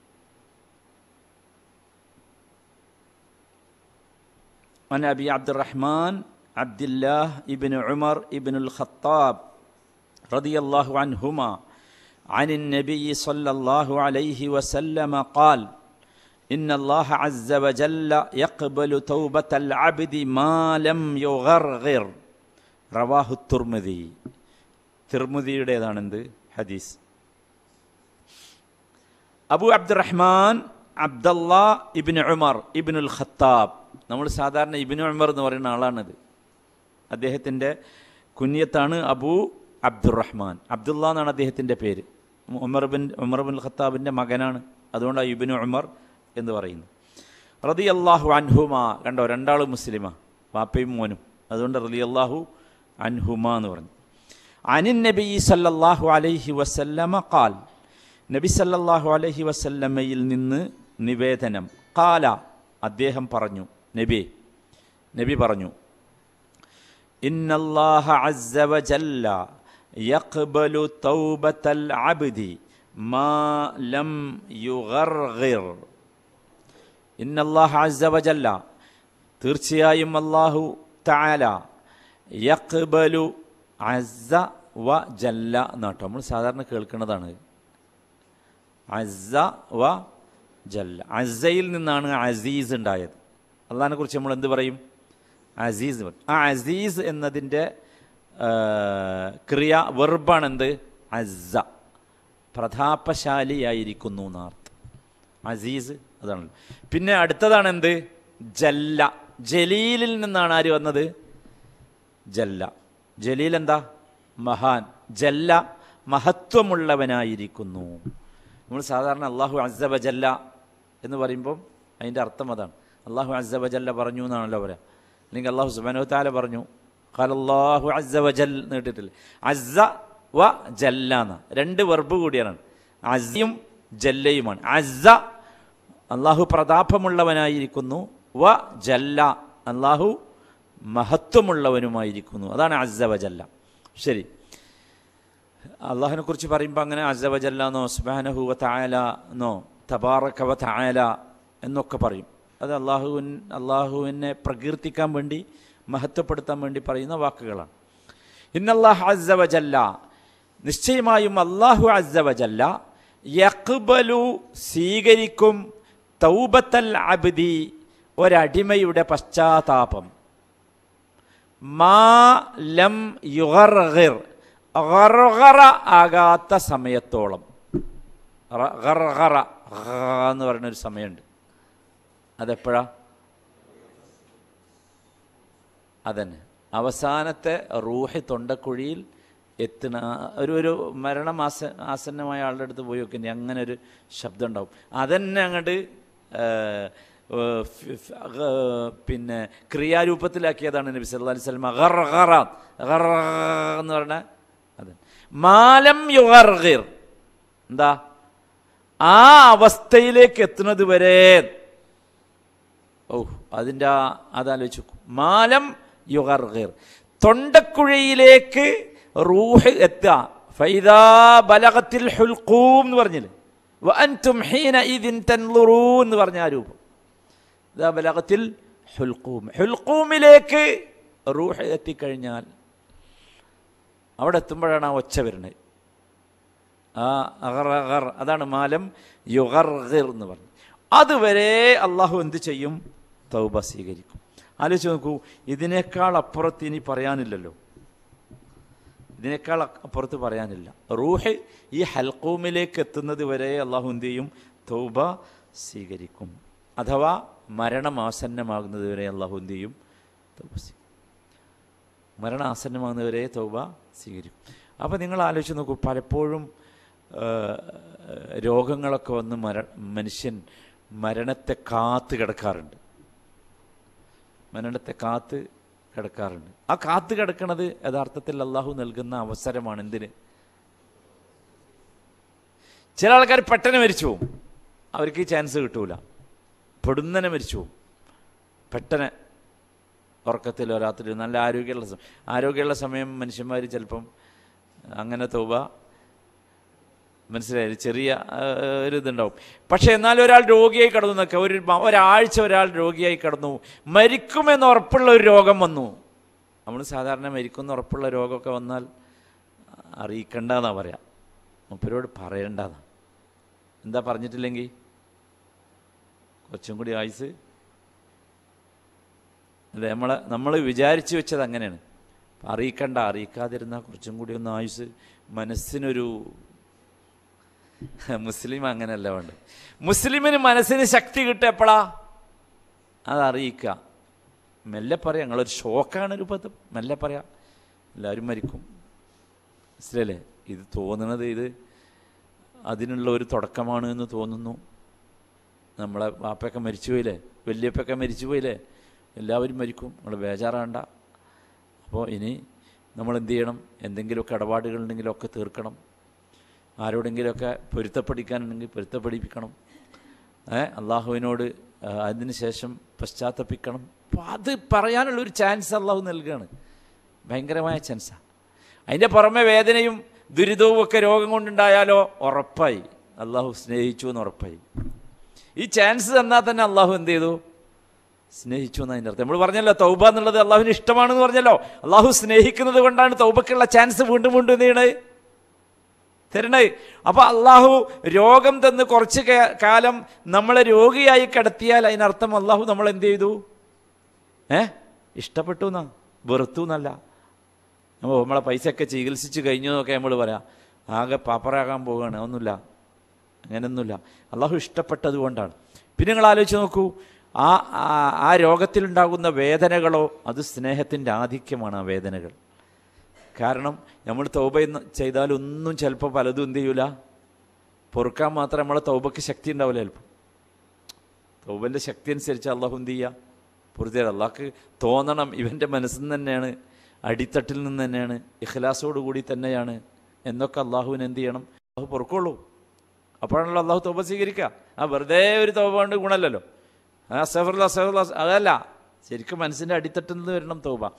عن أبي عبد الرحمن عبد الله ابن عمر ابن الخطاب رضي الله عنهما عن النبي صلى الله عليه وسلم قال إن الله عز وجل يقبل توبة العبد ما لم يغرغر. رواه الترمذي. തിർമുദിയുടേതാണെന്ത് ഹദീസ്. അബു അബ്ദുറഹ്മാൻ അബ്ദല്ലാ ഇബ്നു ഉമർ ഇബ്നുൽ ഖത്താബ്. നമ്മൾ സാധാരണ ഇബ്നു ഉമർ എന്ന് പറയുന്ന ആളാണിത്. അദ്ദേഹത്തിൻ്റെ കുഞ്ഞത്താണ് അബു അബ്ദുറഹ്മാൻ. അബ്ദുള്ള എന്നാണ് അദ്ദേഹത്തിൻ്റെ പേര്. ഉമർ ബിൻ ഉമർ ബിൻ ഖത്താബിൻ്റെ മകനാണ്, അതുകൊണ്ടാണ് ഇബ്നു ഉമർ എന്ന് പറയുന്നത്. റളിയല്ലാഹു അൻഹുമാ, കണ്ടോ രണ്ടാൾ മുസ്ലിമാ, വാപ്പയും മോനും, അതുകൊണ്ട് റളിയല്ലാഹു അൻഹുമാ എന്ന് പറഞ്ഞു. അനിൻ നബി സല്ലല്ലാഹു അലൈഹി വസല്ലമ ഖാൽ, നബി സല്ലല്ലാഹു അലൈഹി വസല്ലമയിൽ നിന്ന് നിവേദനം. ഖാല, അദ്ദേഹം പറഞ്ഞു, നബി നബി പറഞ്ഞു, ഇന്നല്ലാഹ അസ്സ വജല്ല യഖ്ബലു തൗബതൽ അബ്ദി മാ ലം യുഗർഗിർ. ഇന്നല്ലാഹ അസ്സ വജല്ല, തീർച്ചയായും അല്ലാഹു തആല, യഖ്ബലു, അസ്സ വ ജല്ല എന്നാട്ടോ നമ്മൾ സാധാരണ കേൾക്കുന്നതാണ്. അസ്സ വ ജല്ല, അസ്സയിൽ നിന്നാണ് അസീസ് ഉണ്ടായത്. അള്ളാഹിനെ കുറിച്ച് നമ്മൾ എന്ത് പറയും? അസീസ്. ആ അസീസ് എന്നതിൻ്റെ ക്രിയ വെർബാണ് എന്ത്? അസ്സ, പ്രതാപശാലിയായിരിക്കുന്നു എന്നർത്ഥം. അസീസ് അതാണല്ലോ. പിന്നെ അടുത്തതാണ് എന്ത്? ജല്ല. ജലീലിൽ നിന്നാണ് ആര് വന്നത്? ജല്ല. ജലീൽ എന്താ? മഹാൻ. ജല്ല മഹത്വമുള്ളവനായിരിക്കുന്നു. നമ്മൾ സാധാരണ അള്ളാഹു അസ്സ വജല്ല എന്ന് പറയുമ്പം അതിൻ്റെ അർത്ഥം അതാണ്. അള്ളാഹു അസ്സ വജല്ല പറഞ്ഞു എന്നാണല്ലോ പറയാം. അല്ലെങ്കിൽ അള്ളാഹു സുബ്ഹാനഹു വ തആല പറഞ്ഞു, ഖാലല്ലാഹു അസ്സ വജൽ നേട്ടിട്ടില്ല. അസ്സ വ ജല്ല എന്ന രണ്ട് വെർബ് കൂടിയാണ്. അസ്സയും ജല്ലയുമാണ്. അസ്സ അള്ളാഹു പ്രതാപമുള്ളവനായിരിക്കുന്നു, വ ജല്ല അള്ളാഹു മഹത്വമുള്ളവനുമായിരിക്കുന്നു. അതാണ് അസ്സ വജല്ല. ശരി, അള്ളാഹുവിനെ കുറിച്ച് പറയുമ്പോൾ അങ്ങനെ അസ്സ വജല്ല എന്നോ സുബ്ഹാനഹു വ തആല എന്നോ തബാറക വ തആല എന്നൊക്കെ പറയും. അത് അള്ളാഹുവിൻ അള്ളാഹുവിനെ പ്രകീർത്തിക്കാൻ വേണ്ടി മഹത്വപ്പെടുത്താൻ വേണ്ടി പറയുന്ന വാക്കുകളാണ്. ഇന്നല്ലാഹു അസ്സ വജല്ല, നിശ്ചയമായും അള്ളാഹു അസ്സ വജല്ല യഖ്ബലു സ്വീകരിക്കും തൗബത്തൽ അബ്ദി, ഒരടിമയുടെ പശ്ചാത്താപം, മാ ലം യുഗർഗിർ, ഗർഗറ ആകാത്ത സമയത്തോളം. ഗർഗറ എന്ന് പറയുന്നൊരു സമയമുണ്ട്. അതെപ്പോഴാ? അതന്നെ അവസാനത്തെ റൂഹ് തൊണ്ടക്കുഴിയിൽ എത്തണ ഒരു ഒരു മരണം ആസ ആസന്നമായ ആളുടെ അടുത്ത് പോയി നോക്കി അങ്ങനെ ഒരു ശബ്ദം ഉണ്ടാവും. അതന്നെ അങ്ങോട്ട് പിന്നെ ക്രിയാരൂപത്തിലാക്കിയതാണ് നബി സല്ലല്ലാഹു അലൈഹി വസല്ലം. ഗർഗറ ഗർ എന്ന് പറഞ്ഞാൽ അതെ. മാലം യുഗർഗിർ, എന്താ ആ അവസ്ഥയിലേക്ക് എത്തുന്നത് വരെ. ഓ അതിൻ്റെ അതാലോചിച്ചു. മാലം യുഗർഗിർ, തൊണ്ടക്കുഴയിലേക്ക് റൂഹ് എത്തുക. ഫൈദാ ബലഗത്തിൽ ഹുൽഖൂം എന്ന് പറഞ്ഞില്ലേ, വഅൻതും ഹീനഇദിൻ തൻളുറൂൻ എന്ന് പറഞ്ഞ ആ രൂപം. ഇദാ ബലഗത്തിൽ ഹുൽഖൂം, ഹുൽഖൂമിലേക്ക് റൂഹ് എത്തിക്കഴിഞ്ഞാൽ അവിടെ എത്തുമ്പോഴാണ് ആ ഒച്ച വരുന്നത്. ആ അഗർ, അതാണ് മാലം യുഗർഗിർ എന്ന് പറഞ്ഞു. അതുവരെ അള്ളാഹു എന്ത് ചെയ്യും? തൗബ സ്വീകരിക്കും. ആലോചിച്ച് നോക്കൂ, ഇതിനേക്കാൾ അപ്പുറത്ത് ഇനി പറയാനില്ലല്ലോ. ഇതിനേക്കാൾ അപ്പുറത്ത് പറയാനില്ല. റൂഹ് ഈ ഹൽഖൂമിലേക്ക് എത്തുന്നത് വരെ അള്ളാഹു എന്ത് ചെയ്യും? തൗബ സ്വീകരിക്കും. അഥവാ മരണം ആസന്നമാകുന്നത് വരെ അള്ളാഹു എന്ത് ചെയ്യും? തൗബ സ്വീകരിക്കും. മരണം ആസന്നമാകുന്നവരെ തൗബ സ്വീകരിക്കും. അപ്പോൾ നിങ്ങൾ ആലോചിച്ച് നോക്കൂ, പലപ്പോഴും രോഗങ്ങളൊക്കെ വന്ന് മര മനുഷ്യൻ മരണത്തെ കാത്ത് കിടക്കാറുണ്ട്. മരണത്തെ കാത്ത് കിടക്കാറുണ്ട്. ആ കാത്ത് കിടക്കുന്നത് യഥാർത്ഥത്തിൽ അള്ളാഹു നൽകുന്ന അവസരമാണ്. എന്തിന്? ചില ആൾക്കാർ പെട്ടെന്ന് മരിച്ചു പോവും, അവർക്ക് ഈ ചാൻസ് കിട്ടൂല. പെടുന്നനെ മരിച്ചു പോവും, പെട്ടെന്ന് ഉറക്കത്തിലോ രാത്രിയിലോ. നല്ല ആരോഗ്യമുള്ള സമയം ആരോഗ്യമുള്ള സമയം മനുഷ്യന്മാർ ചിലപ്പം അങ്ങനെ തൗബ, മനസ്സിലായി, ചെറിയ ഒരു ഇതുണ്ടാവും. പക്ഷെ എന്നാലും ഒരാൾ രോഗിയായി കിടന്നു എന്നൊക്കെ ഒരു ഒരാഴ്ച ഒരാൾ രോഗിയായി കിടന്നു, മരിക്കുമെന്ന് ഉറപ്പുള്ള ഒരു രോഗം വന്നു. നമ്മൾ സാധാരണ മരിക്കുമെന്ന് ഉറപ്പുള്ള രോഗമൊക്കെ വന്നാൽ അറിയിക്കണ്ടെന്നാണ് പറയാം, മുപ്പരോട് പറയണ്ടെന്നാണ്. എന്താ പറഞ്ഞിട്ടില്ലെങ്കിൽ കുറച്ചും കൂടി ആയുസ് അല്ലേ? നമ്മളെ നമ്മൾ വിചാരിച്ചു വെച്ചത് അങ്ങനെയാണ്. അറിയിക്കണ്ട, അറിയിക്കാതിരുന്നാൽ കുറച്ചും കൂടി ഒന്ന് ആയുസ്. മനസ്സിനൊരു മുസ്ലിം അങ്ങനെയല്ല വേണ്ട. മുസ്ലിമിന് മനസ്സിന് ശക്തി കിട്ടുക എപ്പോഴാ? അത് അറിയിക്കുക. മെല്ലെ പറയാം, ഞങ്ങളൊരു ഷോക്കാണ് രൂപത്തിൽ, മെല്ലെ പറയാം. എല്ലാവരും മരിക്കും, മനസ്സിലല്ലേ? ഇത് തോന്നുന്നത് ഇത് അതിനുള്ള ഒരു തുടക്കമാണ് എന്ന് തോന്നുന്നു. നമ്മളെ വാപ്പയൊക്കെ മരിച്ചു പോയില്ലേ, വല്യപ്പൊക്കെ മരിച്ചു പോയില്ലേ, എല്ലാവരും മരിക്കും, നമ്മൾ ബേജാറാണ്ട. അപ്പോൾ ഇനി നമ്മൾ എന്ത് ചെയ്യണം? എന്തെങ്കിലുമൊക്കെ ഇടപാടുകളുണ്ടെങ്കിലൊക്കെ തീർക്കണം, ആരോടെങ്കിലുമൊക്കെ പൊരുത്തപ്പെടിക്കാനുണ്ടെങ്കിൽ പൊരുത്തപ്പെടിപ്പിക്കണം, ഏ അള്ളാഹുവിനോട് അതിന് ശേഷം പശ്ചാത്തപിക്കണം. അപ്പോൾ അത് പറയാനുള്ളൊരു ചാൻസ് അള്ളാഹു നൽകുകയാണ്, ഭയങ്കരമായ ചാൻസാണ്. അതിൻ്റെ പുറമെ വേദനയും ദുരിതവും ഒക്കെ രോഗം കൊണ്ടുണ്ടായാലോ ഉറപ്പായി അള്ളാഹു സ്നേഹിച്ചു എന്ന് ഉറപ്പായി. ഈ ചാൻസ് തന്നാൽ തന്നെ അള്ളാഹു എന്ത് ചെയ്തു? സ്നേഹിച്ചു എന്ന് അതിൻ്റെ അർത്ഥം. നമ്മൾ പറഞ്ഞല്ലോ തൗബ എന്നുള്ളത് അള്ളാഹുവിന് ഇഷ്ടമാണെന്ന് പറഞ്ഞല്ലോ. അള്ളാഹു സ്നേഹിക്കുന്നത് കൊണ്ടാണ് തൗബക്കുള്ള ചാൻസ് വീണ്ടും വീണ്ടും എന്ത് ചെയ്യണത്? തരണേ. അപ്പോൾ അള്ളാഹു രോഗം തന്ന് കുറച്ച് കാലം നമ്മളെ രോഗിയായി കിടത്തിയാൽ അതിനർത്ഥം അള്ളാഹു നമ്മൾ എന്ത് ചെയ്തു? ഏ ഇഷ്ടപ്പെട്ടു എന്നാ, വെറുത്തു എന്നല്ല. അപ്പോൾ നമ്മളെ പൈസയൊക്കെ ചികിത്സിച്ച് കഴിഞ്ഞു എന്നൊക്കെ നമ്മൾ പറയാം, ആകെ പാപ്പറാകാൻ പോവുകയാണ്. ഒന്നുമില്ല, അങ്ങനെയൊന്നുമില്ല. അള്ളാഹു ഇഷ്ടപ്പെട്ടത് കൊണ്ടാണ്. പിന്നെ നിങ്ങൾ ആലോചിച്ച് നോക്കൂ, ആ ആ രോഗത്തിലുണ്ടാകുന്ന വേദനകളോ അത് സ്നേഹത്തിൻ്റെ ആധിക്യമാണ്. ആ വേദനകൾ കാരണം നമ്മൾ തൗബ ചെയ്താലൊന്നും ചിലപ്പോൾ പലതും എന്ത് ചെയ്യൂല, പൊറുക്കാൻ മാത്രം നമ്മളെ തൗബയ്ക്ക് ശക്തി ഉണ്ടാവില്ല. ചിലപ്പോൾ തൗബൻ്റെ ശക്തി അനുസരിച്ച് അള്ളാഹു എന്ത് ചെയ്യുക? പൊറുതി. അള്ളാഹ്ക്ക് തോന്നണം ഇവൻ്റെ മനസ്സിൽ നിന്ന് തന്നെയാണ്, അടിത്തട്ടിൽ നിന്ന് തന്നെയാണ്, ഇഖ്ലാസോട് കൂടി തന്നെയാണ് എന്നൊക്കെ അള്ളാഹുവിന് എന്ത് ചെയ്യണം? അള്ളാഹു പൊറുക്കുള്ളൂ. അപ്പോഴാണല്ലോ അള്ളാഹു തൗബ സ്വീകരിക്കുക. ആ വെറുതെ ഒരു തൗബ കൊണ്ട് ഗുണമല്ലല്ലോ. ആ അസ്തഗ്ഫിറുല്ലാഹ് അസ്തഗ്ഫിറുല്ലാഹ് അതല്ല, ശരിക്കും മനസ്സിൻ്റെ അടിത്തട്ടിൽ നിന്ന് വരണം തൗബ.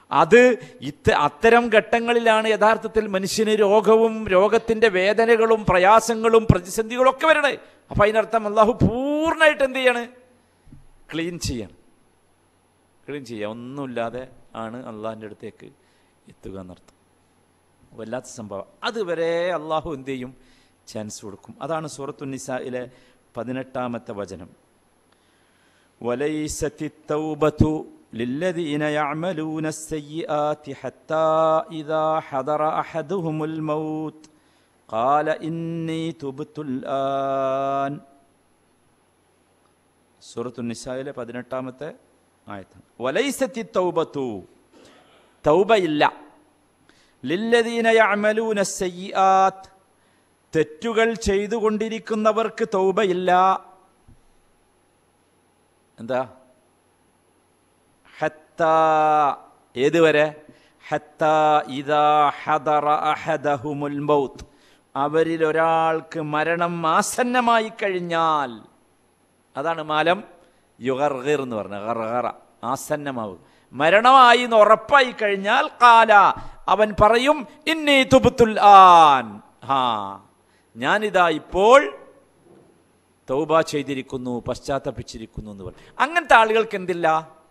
അത് ഇത്ത അത്തരം ഘട്ടങ്ങളിലാണ് യഥാർത്ഥത്തിൽ മനുഷ്യന് രോഗവും രോഗത്തിൻ്റെ വേദനകളും പ്രയാസങ്ങളും പ്രതിസന്ധികളും ഒക്കെ വരണേ. അപ്പം അതിനർത്ഥം അള്ളാഹു പൂർണ്ണമായിട്ട് എന്ത് ചെയ്യാണ്? ക്ലീൻ ചെയ്യണം. ക്ലീൻ ചെയ്യുക. ഒന്നുമില്ലാതെ ആണ് അള്ളാഹിൻ്റെ അടുത്തേക്ക് എത്തുക എന്നർത്ഥം. വല്ലാത്ത സംഭവം. അതുവരെ അള്ളാഹു എന്ത് ചെയ്യും? ചാൻസ് കൊടുക്കും. അതാണ് സൂറത്തുൻ നിസായിലെ പതിനെട്ടാമത്തെ വചനം. വലൈസത്തി തൗബതു للذين يعملون السيئات حتى إذا حضر أحدهم الموت قال إني تبت الآن. സൂറത്തു നിസായിലെ പതിനെട്ടാമത്തെ ആയത്ത്. വലൈസത്തി തൗബതു, തൗബയില്ല. ലില്ലദീന യഅമലൂന സയ്യിആത്ത്, തെറ്റുകൾ ചെയ്തുകൊണ്ടിരിക്കുന്നവർക്ക് തൗബയില്ല. എന്താ? ഹത്താ, ഏതുവരെ? ഹത്താ ഇദാ ഹദറ അഹദഹുമുൽ മൗത്ത്, അവരിൽ ഒരാൾക്ക് മരണം ആസന്നമായി കഴിഞ്ഞാൽ. അതാണ് മാലം യുഗർഗിർ എന്ന് പറഞ്ഞ ഗർഗറ, ആസന്നമാവും. മരണമായി എന്ന് ഉറപ്പായി കഴിഞ്ഞാൽ ഖാല, അവൻ പറയും ഇന്നി തുബ്തുൽ ആൻ, ഹാ ഞാനിതാ ഇപ്പോൾ തൗബ ചെയ്തിരിക്കുന്നു, പശ്ചാത്തപിച്ചിരിക്കുന്നു എന്ന് പറയും. അങ്ങനത്തെ ആളുകൾക്ക് എന്തില്ല?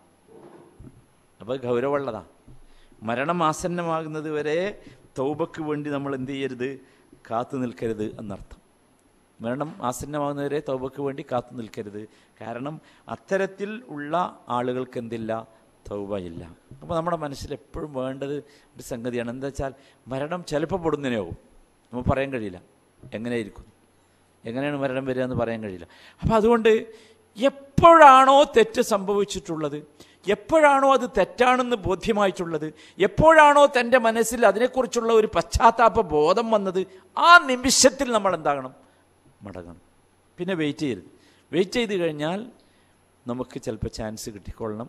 അപ്പോൾ ഗൗരവമുള്ളതാ. മരണം ആസന്നമാകുന്നത് വരെ തൗബക്ക് വേണ്ടി നമ്മൾ എന്ത് ചെയ്യരുത്? കാത്തു നിൽക്കരുത് എന്നർത്ഥം. മരണം ആസന്നമാകുന്നവരെ തൗബക്ക് വേണ്ടി കാത്തു നിൽക്കരുത്. കാരണം അത്തരത്തിൽ ഉള്ള ആളുകൾക്ക് എന്തില്ല? തൗബയില്ല. അപ്പോൾ നമ്മുടെ മനസ്സിൽ എപ്പോഴും വേണ്ടത് ഒരു സംഗതിയാണ്. എന്താ വെച്ചാൽ മരണം ചിലപ്പോൾ പൊടുന്നതിനാവും, നമുക്ക് പറയാൻ കഴിയില്ല എങ്ങനെയായിരിക്കും, എങ്ങനെയാണ് മരണം വരിക എന്ന് പറയാൻ കഴിയില്ല. അപ്പോൾ അതുകൊണ്ട് എപ്പോഴാണോ തെറ്റ് സംഭവിച്ചിട്ടുള്ളത്, എപ്പോഴാണോ അത് തെറ്റാണെന്ന് ബോധ്യമായിട്ടുള്ളത്, എപ്പോഴാണോ തൻ്റെ മനസ്സിൽ അതിനെക്കുറിച്ചുള്ള ഒരു പശ്ചാത്താപ ബോധം വന്നത്, ആ നിമിഷത്തിൽ നമ്മൾ എന്താകണം? മടങ്ങണം. പിന്നെ വെയിറ്റ് ചെയ്യരുത്. വെയിറ്റ് ചെയ്ത് കഴിഞ്ഞാൽ നമുക്ക് ചിലപ്പോൾ ചാൻസ് കിട്ടിക്കൊള്ളണം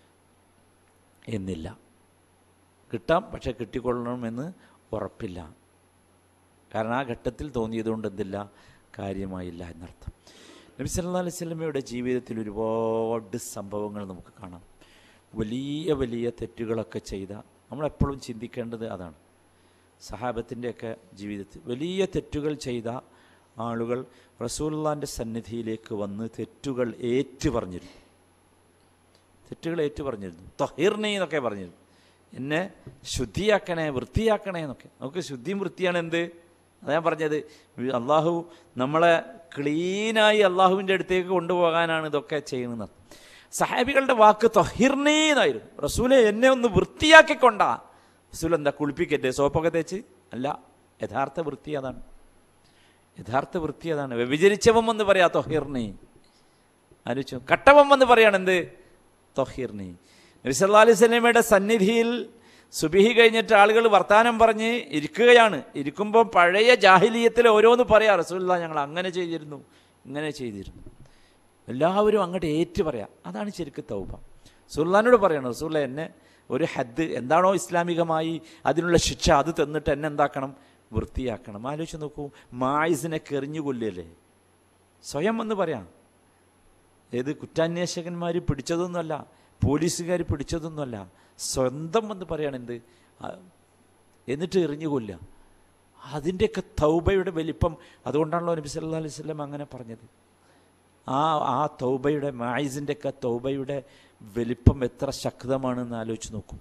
എന്നില്ല. കിട്ടാം, പക്ഷെ കിട്ടിക്കൊള്ളണമെന്ന് ഉറപ്പില്ല. കാരണം ആ ഘട്ടത്തിൽ തോന്നിയതുകൊണ്ട് എന്തില്ല? കാര്യമായില്ല എന്നർത്ഥം. നബി സല്ലല്ലാഹു അലൈഹി വസല്ലമയുടെ ജീവിതത്തിൽ ഒരുപാട് സംഭവങ്ങൾ നമുക്ക് കാണാം. വലിയ വലിയ തെറ്റുകളൊക്കെ ചെയ്ത, നമ്മളെപ്പോഴും ചിന്തിക്കേണ്ടത് അതാണ്. സഹാബത്തിൻ്റെയൊക്കെ ജീവിതത്തിൽ വലിയ തെറ്റുകൾ ചെയ്ത ആളുകൾ റസൂലുള്ളാഹിൻ്റെ സന്നിധിയിലേക്ക് വന്ന് തെറ്റുകൾ ഏറ്റു പറഞ്ഞിരുന്നു. തെറ്റുകൾ ഏറ്റു പറഞ്ഞിരുന്നു. ത്വഹിർനി എന്നൊക്കെ പറഞ്ഞിരുന്നു. എന്നെ ശുദ്ധിയാക്കണേ, വൃത്തിയാക്കണേ എന്നൊക്കെ. നമുക്ക് ശുദ്ധിയും വൃത്തിയാണ് എന്ത്? അതാ ഞാൻ പറഞ്ഞത്. അള്ളാഹു നമ്മളെ ക്ലീനായി അള്ളാഹുവിൻ്റെ അടുത്തേക്ക് കൊണ്ടുപോകാനാണ് ഇതൊക്കെ ചെയ്യുന്നത്. സഹാബികളുടെ വാക്ക് ത്വഹിർനി എന്നായിരുന്നു. റസൂലെ എന്നെ ഒന്ന് വൃത്തിയാക്കിക്കൊണ്ടാ. റസൂൽ എന്താ കുളിപ്പിക്കട്ടെ സോപ്പൊക്കെ തേച്ച്? അല്ല, യഥാർത്ഥ വൃത്തി അതാണ്. യഥാർത്ഥ വൃത്തി അതാണ്. വ്യഭിചരിച്ചവം എന്ന് പറയാ ത്വഹിർനി. ആലോചിച്ചു. കട്ടവം എന്ന് പറയാണ് എന്ത്? ത്വഹിർനി. നബി സല്ലല്ലാഹു അലൈഹി വസല്ലമയുടെ സന്നിധിയിൽ സുബിഹി കഴിഞ്ഞിട്ട് ആളുകൾ വർത്താനം പറഞ്ഞ് ഇരിക്കുകയാണ്. ഇരിക്കുമ്പോൾ പഴയ ജാഹിലിയത്തിൽ ഓരോന്ന് പറയാം. റസൂലുള്ളാഹി ഞങ്ങൾ അങ്ങനെ ചെയ്തിരുന്നു, ഇങ്ങനെ ചെയ്തിരുന്നു. എല്ലാവരും അങ്ങോട്ട് ഏറ്റു പറയാം. അതാണ് ശരിക്കും തൗബ. റസൂലുള്ളാഹിനോട് പറയണം, റസൂലുള്ളാഹി എന്നെ ഒരു ഹദ് എന്താണോ ഇസ്ലാമികമായി അതിനുള്ള ശിക്ഷ അത് തന്നിട്ട് എന്നെ എന്താക്കണം? വൃത്തിയാക്കണം. ആലോചിച്ച് നോക്കൂ, മായിസിനെ കെറിഞ്ഞു കൊല്ലല്ലേ? സ്വയം എന്ന് പറയാം. ഏത് കുറ്റാന്വേഷകന്മാർ പിടിച്ചതൊന്നുമല്ല, പോലീസുകാർ പിടിച്ചതൊന്നുമല്ല, സ്വന്തം എന്ന് പറയാണ് എന്ത്? എന്നിട്ട് എറിഞ്ഞു കൊല്ലുക. അതിൻ്റെയൊക്കെ തൗബയുടെ വലിപ്പം. അതുകൊണ്ടാണല്ലോ നബി സല്ലല്ലാഹു അലൈഹി വസല്ലം അങ്ങനെ പറഞ്ഞത്. ആ ആ തൗബയുടെ, മായിസിൻ്റെയൊക്കെ തൗബയുടെ വലിപ്പം എത്ര ശക്തമാണെന്ന് ആലോചിച്ച് നോക്കൂ.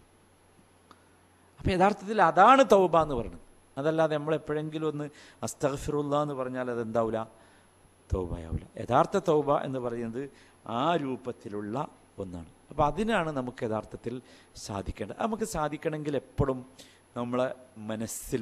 അപ്പോൾ യഥാർത്ഥത്തിൽ അതാണ് തൗബ എന്ന് പറയുന്നത്. അതല്ലാതെ നമ്മളെപ്പോഴെങ്കിലും ഒന്ന് അസ്തഗ്ഫിറുല്ലാഹ് എന്ന് പറഞ്ഞാൽ അതെന്താവില്ല? തൗബയാവില്ല. യഥാർത്ഥ തൗബ എന്ന് പറയുന്നത് ആ രൂപത്തിലുള്ള ഒന്നാണ്. അപ്പോൾ അതിനാണ് നമുക്ക് യഥാർത്ഥത്തിൽ സാധിക്കേണ്ടത്. നമുക്ക് സാധിക്കണമെങ്കിൽ എപ്പോഴും നമ്മളെ മനസ്സിൽ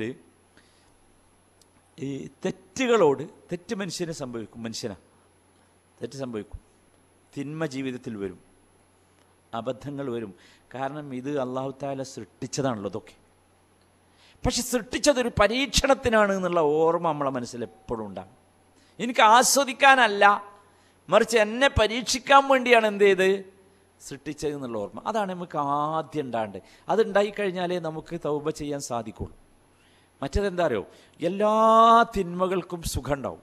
ഈ തെറ്റുകളോട്, തെറ്റ് മനുഷ്യന് സംഭവിക്കും, മനുഷ്യനാ തെറ്റ് സംഭവിക്കും, തിന്മ ജീവിതത്തിൽ വരും, അബദ്ധങ്ങൾ വരും. കാരണം ഇത് അല്ലാഹു തആല സൃഷ്ടിച്ചതാണല്ലോ ഇതൊക്കെ. പക്ഷെ സൃഷ്ടിച്ചതൊരു പരീക്ഷണത്തിനാണ് എന്നുള്ള ഓർമ്മ നമ്മളെ മനസ്സിൽ എപ്പോഴും ഉണ്ടാകും. എനിക്ക് ആസ്വദിക്കാനല്ല, മറിച്ച് എന്നെ പരീക്ഷിക്കാൻ വേണ്ടിയാണ് എന്ത് ചെയ്ത് സൃഷ്ടിച്ചത് എന്നുള്ള ഓർമ്മ. അതാണ് നമുക്ക് ആദ്യം ഉണ്ടാകേണ്ടത്. അതുണ്ടായിക്കഴിഞ്ഞാലേ നമുക്ക് തൗബ ചെയ്യാൻ സാധിക്കുള്ളൂ. മറ്റേതെന്താ അറിയോ? എല്ലാ തിന്മകൾക്കും സുഖം ഉണ്ടാവും,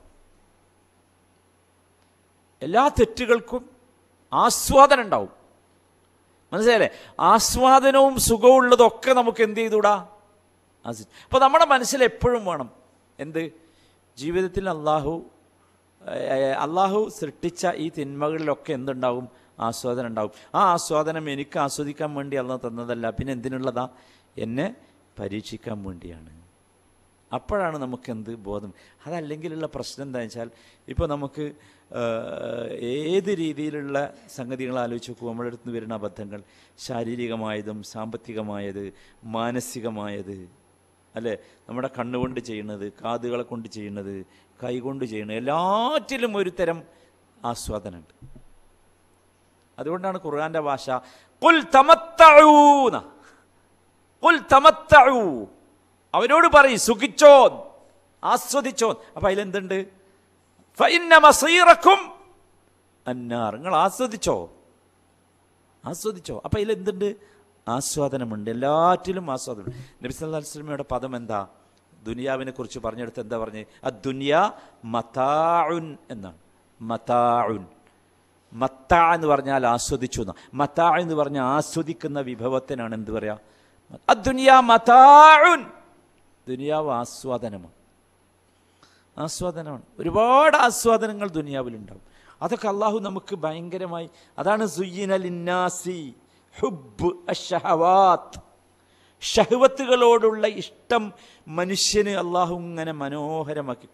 എല്ലാ തെറ്റുകൾക്കും ആസ്വാദനം ഉണ്ടാവും. മനസ്സിലായില്ലേ? ആസ്വാദനവും സുഖവും ഉള്ളതൊക്കെ നമുക്ക് എന്ത് ചെയ്തുകൂടാ? അപ്പോൾ നമ്മുടെ മനസ്സിൽ എപ്പോഴും വേണം എന്ത്? ജീവിതത്തിൽ അള്ളാഹു അള്ളാഹു സൃഷ്ടിച്ച ഈ തിന്മകളിലൊക്കെ എന്തുണ്ടാവും? ആസ്വാദനം ഉണ്ടാവും. ആ ആസ്വാദനം എനിക്ക് ആസ്വദിക്കാൻ വേണ്ടി അള്ളാഹു തന്നതല്ല, പിന്നെ എന്തിനുള്ളതാ? എന്നെ പരീക്ഷിക്കാൻ വേണ്ടിയാണ്. അപ്പോഴാണ് നമുക്ക് എന്ത് ബോധം. അതല്ലെങ്കിലുള്ള പ്രശ്നം എന്താണെന്ന് വെച്ചാൽ, ഇപ്പോൾ നമുക്ക് ഏത് രീതിയിലുള്ള സംഗതികൾ ആലോചിച്ച് നോക്കുക. നമ്മുടെ അടുത്ത് വരുന്ന അബദ്ധങ്ങൾ ശാരീരികമായതും സാമ്പത്തികമായത് മാനസികമായത്, അല്ലേ? നമ്മുടെ കണ്ണുകൊണ്ട് ചെയ്യുന്നത്, കാതുകളെ കൊണ്ട് ചെയ്യുന്നത്, കൈകൊണ്ട് ചെയ്യുന്നത്, എല്ലാറ്റിലും ഒരു തരം ആസ്വാദനമുണ്ട്. അതുകൊണ്ടാണ് ഖുർആന്റെ ഭാഷ ഖുൽ തമത്തഊന, ഖുൽ തമത്തഊ, അവരോട് പറയും സുഖിച്ചോ, ആസ്വദിച്ചോ. അപ്പം അതിലെന്തുണ്ട്? ഫഇന്ന മസീറക്കും അന്നാർ, നിങ്ങൾ ആസ്വദിച്ചോ, ആസ്വദിച്ചോ. അപ്പം അതിലെന്തുണ്ട്? ആസ്വാദനമുണ്ട്, എല്ലാറ്റിലും ആസ്വാദനം. നബി സല്ലല്ലാഹു അലൈഹി വസല്ലമയുടെ പദം എന്താ? ദുനിയാവിനെ കുറിച്ച് പറഞ്ഞെടുത്ത് എന്താ പറഞ്ഞ്? അദ്ദുനിയ മതാഉൻ എന്നാണ്. മതാഉൻ, മത്താ എന്ന് പറഞ്ഞാൽ ആസ്വദിച്ചു എന്നാ. മത്താ എന്ന് പറഞ്ഞാൽ ആസ്വദിക്കുന്ന വിഭവത്തിനാണ് എന്ത് പറയാ? അദ്ദുനിയ മതാഉൻ, ദുനിയാവ് ആസ്വാദനമാണ്, ആസ്വാദനമാണ്. ഒരുപാട് ആസ്വാദനങ്ങൾ ദുനിയാവിലുണ്ടാവും. അതൊക്കെ അള്ളാഹു നമുക്ക് ഭയങ്കരമായി, അതാണ് സുയ്യിന ലിന്നാസി ഹുബ്ബ് അശ്ശഹവാത്ത്, ഷഹ്വത്തുകളോടുള്ള ഇഷ്ടം മനുഷ്യന് അള്ളാഹു ഇങ്ങനെ മനോഹരമാക്കി.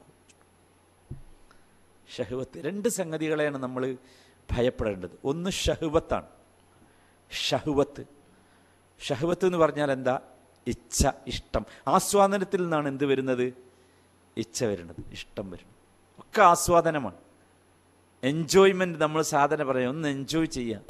ഷഹ്വത്ത്, രണ്ട് സംഗതികളെയാണ് നമ്മൾ ഭയപ്പെടേണ്ടത്. ഒന്ന് ഷഹ്വത്താണ്. ഷഹ്വത്ത് ഷഹ്വത്ത് എന്ന് പറഞ്ഞാൽ എന്താ? ഇച്ഛ, ഇഷ്ടം. ആസ്വാദനത്തിൽ നിന്നാണ് എന്ത് വരുന്നത്? ഇച്ഛ വരുന്നത്, ഇഷ്ടം വരുന്നത്. ഒക്കെ ആസ്വാദനമാണ്. എൻജോയ്മെൻറ്റ്, നമ്മൾ സാധന പറയാം, ഒന്ന് എൻജോയ് ചെയ്യാം,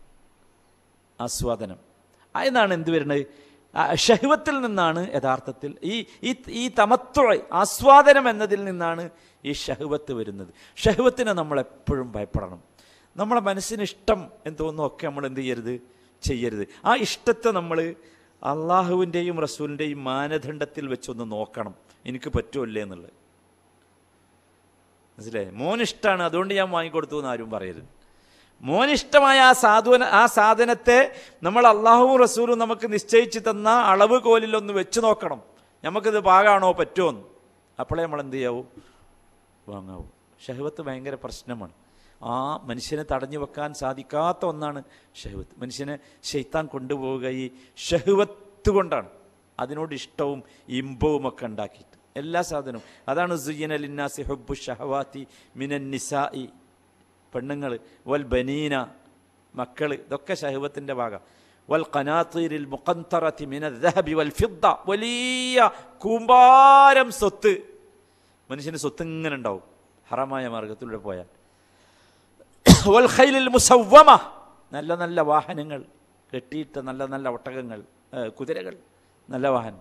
ആസ്വാദനം. അതിനാണ് എന്ത് വരുന്നത്? ഷഹ്വത്തിൽ നിന്നാണ് യഥാർത്ഥത്തിൽ ഈ ഈ തമത്തുഅ, ആസ്വാദനം എന്നതിൽ നിന്നാണ് ഈ ഷഹ്വത്ത് വരുന്നത്. ഷഹ്വത്തിനെ നമ്മൾ എപ്പോഴും ഭയപ്പെടണം. നമ്മളെ മനസ്സിന് ഇഷ്ടം എന്ന് തോന്നുന്നു ഒക്കെ നമ്മൾ എന്ത് ചെയ്യരുത്? ചെയ്യരുത്. ആ ഇഷ്ടത്തെ നമ്മൾ അള്ളാഹുവിൻ്റെയും റസൂലിൻ്റെയും മാനദണ്ഡത്തിൽ വെച്ചൊന്ന് നോക്കണം, എനിക്ക് പറ്റുമല്ലേ എന്നുള്ളത്. മനസ്സിലായി? മോനിഷ്ടമാണ് അതുകൊണ്ട് ഞാൻ വാങ്ങിക്കൊടുത്തു എന്ന് ആരും പറയരുത്. മോനിഷ്ടമായ ആ സാധുവന ആ സാധനത്തെ നമ്മൾ അള്ളാഹുവും റസൂലും നമുക്ക് നിശ്ചയിച്ച് തന്ന അളവ് കോലിലൊന്ന് വെച്ച് നോക്കണം, നമുക്കിത് പാകാണോ പറ്റുമോ എന്ന്. അപ്പോഴേ നമ്മൾ എന്ത് ചെയ്യാവൂ? വാങ്ങാവൂ. ഷഹ്വത്ത് ഭയങ്കര പ്രശ്നമാണ്. ആ മനുഷ്യനെ തടഞ്ഞു വെക്കാൻ സാധിക്കാത്ത ഒന്നാണ് ഷഹ്വത്ത്. മനുഷ്യനെ ശൈത്താൻ കൊണ്ടുപോവുക ഈ ഷഹ്വത്ത് കൊണ്ടാണ്, അതിനോട് ഇഷ്ടവും ഇമ്പവും ഒക്കെ ഉണ്ടാക്കിയിട്ട് എല്ലാ സാധനവും. അതാണ് സുയ്യിന ലിന്നാസി ഹുബ്ബു ഷഹവാത്തി മിനൻ നിസാഇ, പെണ്ണുങ്ങൾ, വൽ ബനീന, മക്കൾ, ഇതൊക്കെ ഷഹ്വത്തിൻ്റെ ഭാഗം. വൽ ഖനാതീരിൽ മുഖന്തറതി മിനൽ ദഹബി വൽ ഫിദ്ദ, വലിയ കൂമ്പാരം സ്വത്ത്. മനുഷ്യന് സ്വത്ത് ഇങ്ങനെ ഉണ്ടാവും ഹറാമായ മാർഗത്തിലൂടെ പോയാൽ. വൽ ഖൈലിൽ മുസവ്വമ, നല്ല നല്ല വാഹനങ്ങൾ, കെട്ടിയിട്ട നല്ല നല്ല ഒട്ടകങ്ങൾ, കുതിരകൾ, നല്ല വാഹനം.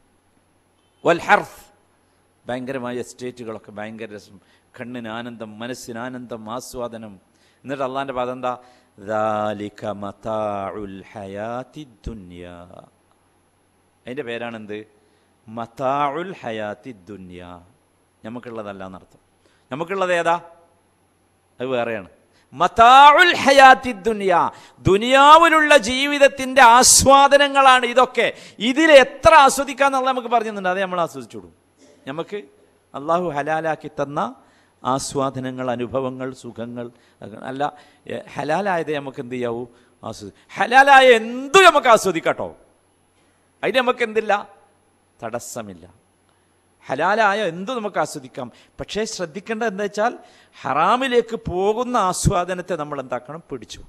വൽ ഹർഫ്, ഭയങ്കരമായ എസ്റ്റേറ്റുകളൊക്കെ, ഭയങ്കര രസം, കണ്ണിന് ആനന്ദം, മനസ്സിന് ആനന്ദം, ആസ്വാദനം. എന്നിട്ട് അള്ളാൻ്റെ പാദം എന്താ? ദാലിക മതാഉൽ ഹയാത്തി ദുനിയ, അതിൻ്റെ പേരാണെന്ത്? മതാഉൽ ഹയാത്തി ദുനിയ. നമുക്കുള്ളതല്ല എന്നർത്ഥം. നമുക്കുള്ളത് ഏതാ? അത് വേറെയാണ്. മതാഉൽ ഹയാത്തി ദുനിയ, ദുനിയാവിലുള്ള ജീവിതത്തിൻ്റെ ആസ്വാദനങ്ങളാണ് ഇതൊക്കെ. ഇതിൽ എത്ര ആസ്വദിക്കാന്നുള്ളത് നമുക്ക് പറഞ്ഞു തന്നിട്ടുണ്ട്, അത് നമ്മൾ ആസ്വദിച്ചോടും. നമുക്ക് അള്ളാഹു ഹലാലാക്കി തന്ന ആസ്വാദനങ്ങൾ, അനുഭവങ്ങൾ, സുഖങ്ങൾ, അല്ല ഹലാലായത് നമുക്ക് എന്ത് ചെയ്യാവൂ? ആസ്വദി. ഹലാലായ എന്തു നമുക്ക് ആസ്വദിക്കാട്ടോ, അതിന് നമുക്ക് എന്തില്ല? തടസ്സമില്ല. ഹലാലായ എന്തു നമുക്ക് ആസ്വദിക്കാം. പക്ഷേ ശ്രദ്ധിക്കേണ്ടത് എന്താ വെച്ചാൽ, ഹറാമിലേക്ക് പോകുന്ന ആസ്വാദനത്തെ നമ്മൾ എന്താക്കണം? പിടിച്ചു.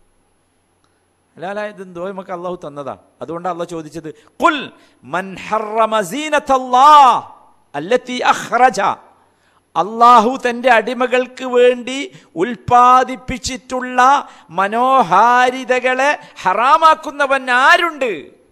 ഹലാലായത് എന്തോ നമുക്ക് അള്ളാഹു തന്നതാ. അതുകൊണ്ട് അള്ളാഹു ചോദിച്ചത് ഖുൽ മൻ ഹറമ സീനത്തല്ലാഹ് അല്ലത്തി അഖ്റജ, അള്ളാഹു തൻ്റെ അടിമകൾക്ക് വേണ്ടി ഉൽപ്പാദിപ്പിച്ചിട്ടുള്ള മനോഹാരിതകളെ ഹറാമാക്കുന്നവൻ ആരുണ്ട്?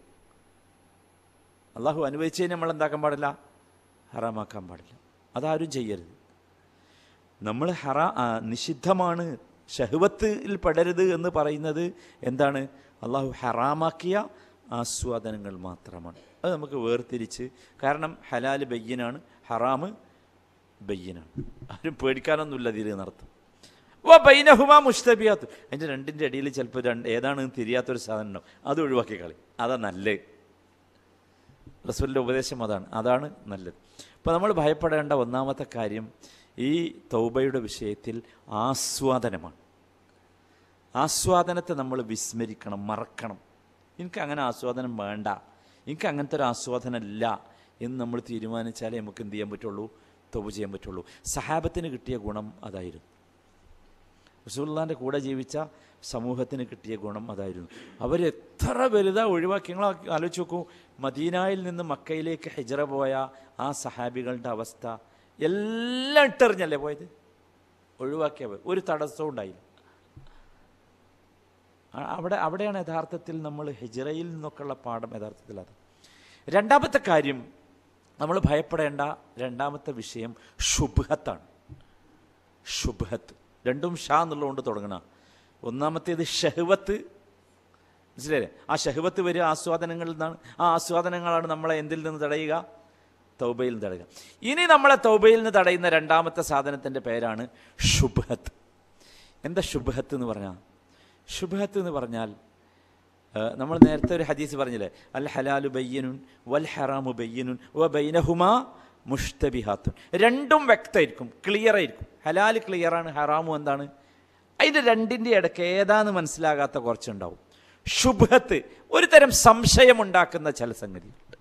അള്ളാഹു അനുവദിച്ചതിന് നമ്മൾ എന്താക്കാൻ പാടില്ല? ഹറാമാക്കാൻ പാടില്ല. അതാരും ചെയ്യരുത്. നമ്മൾ ഹറാ നിഷിദ്ധമാണ്, ഷഹ്വത്തിൽ പെടരുത് എന്ന് പറയുന്നത് എന്താണ്? അള്ളാഹു ഹറാമാക്കിയ ആസ്വാദനങ്ങൾ മാത്രമാണ്. അത് നമുക്ക് വേർതിരിച്ച്, കാരണം ഹലാല് ബയ്യനാണ്, ഹറാമ് ബയ്യനാണ്. ആരും പേടിക്കാനൊന്നുമില്ല ഇതിൽ എന്നർത്ഥം. വ ബൈനഹുമാ മുഷ്തബിഹാത്ത്. അതിൻ്റെ രണ്ടിൻ്റെ ഇടയിൽ ചിലപ്പോൾ രണ്ട് ഏതാണെന്ന് തിരിയാത്തൊരു സാധനം ഉണ്ടാവും, അത് ഒഴിവാക്കി കളി. അതാ നല്ലത്. റസൂലിൻ്റെ ഉപദേശം അതാണ്, അതാണ് നല്ലത്. അപ്പോൾ നമ്മൾ ഭയപ്പെടേണ്ട ഒന്നാമത്തെ കാര്യം ഈ തൗബയുടെ വിഷയത്തിൽ ആസ്വാദനമാണ്. ആസ്വാദനത്തെ നമ്മൾ വിസ്മരിക്കണം, മറക്കണം. എനിക്ക് അങ്ങനെ ആസ്വാദനം വേണ്ട, എനിക്ക് അങ്ങനത്തെ ഒരു ആസ്വാദനം ഇല്ല എന്ന് നമ്മൾ തീരുമാനിച്ചാലേ നമുക്ക് എന്ത് ചെയ്യാൻ പറ്റുള്ളൂ, തൗബ ചെയ്യാൻ പറ്റുള്ളൂ. സഹാബത്തിന് കിട്ടിയ ഗുണം അതായിരുന്നു. റസൂലുള്ളാഹിൻ്റെ കൂടെ ജീവിച്ച സമൂഹത്തിന് കിട്ടിയ ഗുണം അതായിരുന്നു. അവർ എത്ര വലുതാ ഒഴിവാക്കി. നിങ്ങൾ ആലോചിച്ച് നോക്കൂ, മദീനയിൽ നിന്ന് മക്കയിലേക്ക് ഹിജ്റ പോയ ആ സഹാബികളുടെ അവസ്ഥ. എല്ലാം ഇട്ടെറിഞ്ഞല്ലേ പോയത്, ഒഴിവാക്കിയവർ, ഒരു തടസ്സവും ഉണ്ടായില്ല. അവിടെ അവിടെയാണ് യഥാർത്ഥത്തിൽ നമ്മൾ ഹിജ്റയിൽ നിന്നൊക്കെയുള്ള പാഠം യഥാർത്ഥത്തിൽ അത്. രണ്ടാമത്തെ കാര്യം നമ്മൾ ഭയപ്പെടേണ്ട രണ്ടാമത്തെ വിഷയം ശുബ്ഹത്താണ്. ശുബ്ഹത്ത് രണ്ടും ഷാ എന്നുള്ളതുകൊണ്ട് തുടങ്ങണം. ഒന്നാമത്തേത് ഷഹ്വത്ത്, മനസ്സിലായില്ലേ? ആ ഷഹ്വത്ത് വരിക ആസ്വാദനങ്ങളിൽ നിന്നാണ്. ആ ആസ്വാദനങ്ങളാണ് നമ്മളെ എന്തിൽ നിന്ന് തടയുക, തൗബയിൽ നിന്ന് തടയുക. ഇനി നമ്മളെ തൗബയിൽ നിന്ന് തടയുന്ന രണ്ടാമത്തെ സാധനത്തിൻ്റെ പേരാണ് ശുബ്ഹത്ത്. എന്താ ശുബ്ഹത്ത് എന്ന് പറഞ്ഞാൽ? ശുബ്ഹത്ത് എന്ന് പറഞ്ഞാൽ നമ്മൾ നേരത്തെ ഒരു ഹദീസ് പറഞ്ഞില്ലേ, അൽ ഹലാലു ബയ്യനുൻ വൽ ഹറാമു ബയ്യനുൻ വ ബൈനഹുമാ മുഷ്തബിഹാത്തുൻ. രണ്ടും വ്യക്തമായിരിക്കും, ക്ലിയർ ആയിരിക്കും. ഹലാൽ ക്ലിയറാണ്, ഹറാമു എന്താണ്, അതിൻ്റെ രണ്ടിൻ്റെ ഇടയ്ക്ക് ഏതാന്ന് മനസ്സിലാകാത്ത കുറച്ചുണ്ടാവും. ശുബ്ഹത്ത് ഒരു തരം സംശയമുണ്ടാക്കുന്ന ചില സംഗതിയുണ്ട്,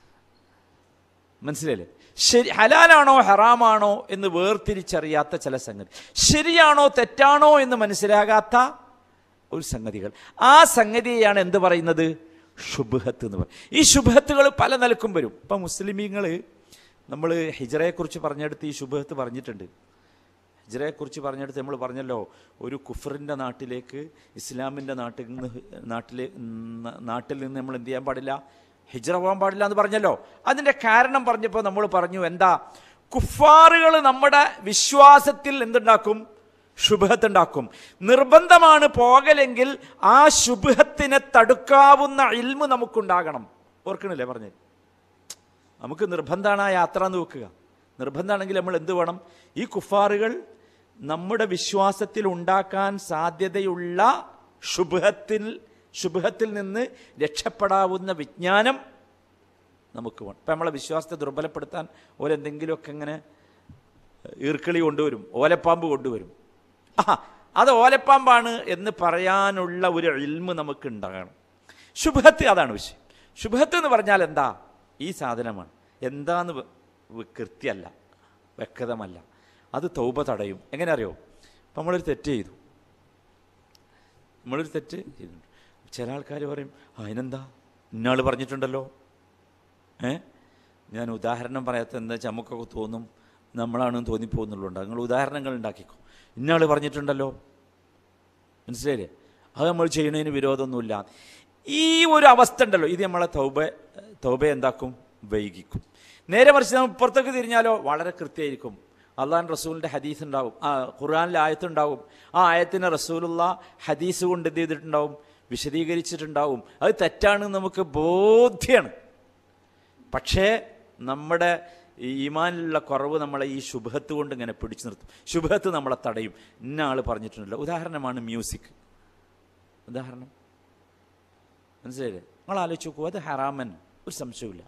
മനസ്സിലായില്ലേ? ശരി, ഹലാലാണോ ഹറാമാണോ എന്ന് വേർതിരിച്ചറിയാത്ത ചില സംഗതി, ശരിയാണോ തെറ്റാണോ എന്ന് മനസ്സിലാകാത്ത ഒരു സംഗതികൾ. ആ സംഗതിയെയാണ് എന്ത് പറയുന്നത്, ശുബ്ഹത്ത് എന്ന് പറയും. ഈ ശുബ്ഹത്തുകൾ പല നിലക്കും വരും. ഇപ്പം മുസ്ലിമീങ്ങൾ നമ്മൾ ഹിജ്റയെക്കുറിച്ച് പറഞ്ഞെടുത്ത് ഈ ശുബ്ഹത്ത് പറഞ്ഞിട്ടുണ്ട്. ഹിജ്റയെക്കുറിച്ച് പറഞ്ഞെടുത്ത് നമ്മൾ പറഞ്ഞല്ലോ, ഒരു കുഫറിൻ്റെ നാട്ടിലേക്ക് ഇസ്ലാമിൻ്റെ നാട്ടിൽ നിന്ന് നാട്ടിൽ നാട്ടിൽ നിന്ന് നമ്മൾ എന്ത് ചെയ്യാൻ പാടില്ല, ഹിജ്റ പോകാൻ പാടില്ല എന്ന് പറഞ്ഞല്ലോ. അതിൻ്റെ കാരണം പറഞ്ഞപ്പോൾ നമ്മൾ പറഞ്ഞു, എന്താ, കുഫാറുകൾ നമ്മുടെ വിശ്വാസത്തിൽ എന്തുണ്ടാക്കും, ശുബ്ഹത്ത് ഉണ്ടാക്കും. നിർബന്ധമാണ് പോകലെങ്കിൽ ആ ശുബ്ഹത്തിനെ തടുക്കാവുന്ന ഇൽമ് നമുക്കുണ്ടാകണം. ഓർക്കണില്ലേ പറഞ്ഞത്? നമുക്ക് നിർബന്ധമാണ് ആ യാത്ര എന്ന് വെക്കുക. നിർബന്ധമാണെങ്കിൽ നമ്മൾ എന്ത് വേണം, ഈ കുഫാറുകൾ നമ്മുടെ വിശ്വാസത്തിൽ ഉണ്ടാക്കാൻ സാധ്യതയുള്ള ശുബ്ഹത്തിൽ ശുബ്ഹത്തിൽ നിന്ന് രക്ഷപ്പെടാവുന്ന വിജ്ഞാനം നമുക്ക് വേണം. ഇപ്പം നമ്മളെ വിശ്വാസത്തെ ദുർബലപ്പെടുത്താൻ ഓരെന്തെങ്കിലുമൊക്കെ ഇങ്ങനെ ഈർക്കിളി കൊണ്ടുവരും, ഓലപ്പാമ്പ് കൊണ്ടുവരും. ആ അത് ഓലപ്പാമ്പാണ് എന്ന് പറയാനുള്ള ഒരു ഇൽമ് നമുക്ക് ഉണ്ടാകണം. ശുബ്ഹത്ത് അതാണ് വിഷയം. ശുബ്ഹത്ത് എന്ന് പറഞ്ഞാൽ എന്താ, ഈ സാധനമാണ്. എന്താന്ന് കൃത്യമല്ല, വ്യക്തമല്ല. അത് തൗബ തടയും. എങ്ങനെ അറിയോ? അപ്പം നമ്മളൊരു തെറ്റ് ചെയ്തു, നമ്മളൊരു തെറ്റ് ചെയ്തിട്ടുണ്ട്. ചില ആൾക്കാർ പറയും, അതിനെന്താ, ഇന്നാൾ പറഞ്ഞിട്ടുണ്ടല്ലോ. ഏ ഞാൻ ഉദാഹരണം പറയാത്ത എന്താ വെച്ചാൽ നമുക്കൊക്കെ തോന്നും നമ്മളാണെന്ന് തോന്നിപ്പോകുന്നുള്ളൂണ്ട്. നിങ്ങൾ ഉദാഹരണങ്ങൾ ഉണ്ടാക്കിക്കോ. ഇന്നാൾ പറഞ്ഞിട്ടുണ്ടല്ലോ, മനസ്സിലായില്ലേ? അത് നമ്മൾ ചെയ്യുന്നതിന് വിരോധമൊന്നുമില്ല. ഈ ഒരു അവസ്ഥ ഉണ്ടല്ലോ, ഇത് നമ്മളെ തൗബ തൗബ എന്താക്കും, വൈകിക്കും. നേരെ മറിച്ച് നമ്മൾ പുറത്തേക്ക് തിരിഞ്ഞാലോ വളരെ കൃത്യമായിരിക്കും. അള്ളാഹു റസൂലിൻ്റെ ഹദീസ് ഉണ്ടാവും, ആ ഖുർആനിലെ ആയത്തുണ്ടാവും. ആ ആയത്തിനെ റസൂലുള്ള ഹദീസ് കൊണ്ട് എന്ത് ചെയ്തിട്ടുണ്ടാവും, വിശദീകരിച്ചിട്ടുണ്ടാവും. അത് തെറ്റാണെന്ന് നമുക്ക് ബോധ്യമാണ്. പക്ഷേ നമ്മുടെ ഈ ഈമാനിലുള്ള കുറവ് നമ്മളെ ഈ ശുബ്ഹത്ത് കൊണ്ട് ഇങ്ങനെ പിടിച്ചു നിർത്തും. ശുബ്ഹത്ത് നമ്മളെ തടയും. ഇന്ന ആൾ പറഞ്ഞിട്ടുണ്ടല്ലോ. ഉദാഹരണമാണ് മ്യൂസിക്. ഉദാഹരണം മനസ്സിലായില്ലേ? നിങ്ങൾ ആലോചിച്ച് നോക്കൂ, അത് ഹറാമൻ, ഒരു സംശയമില്ല.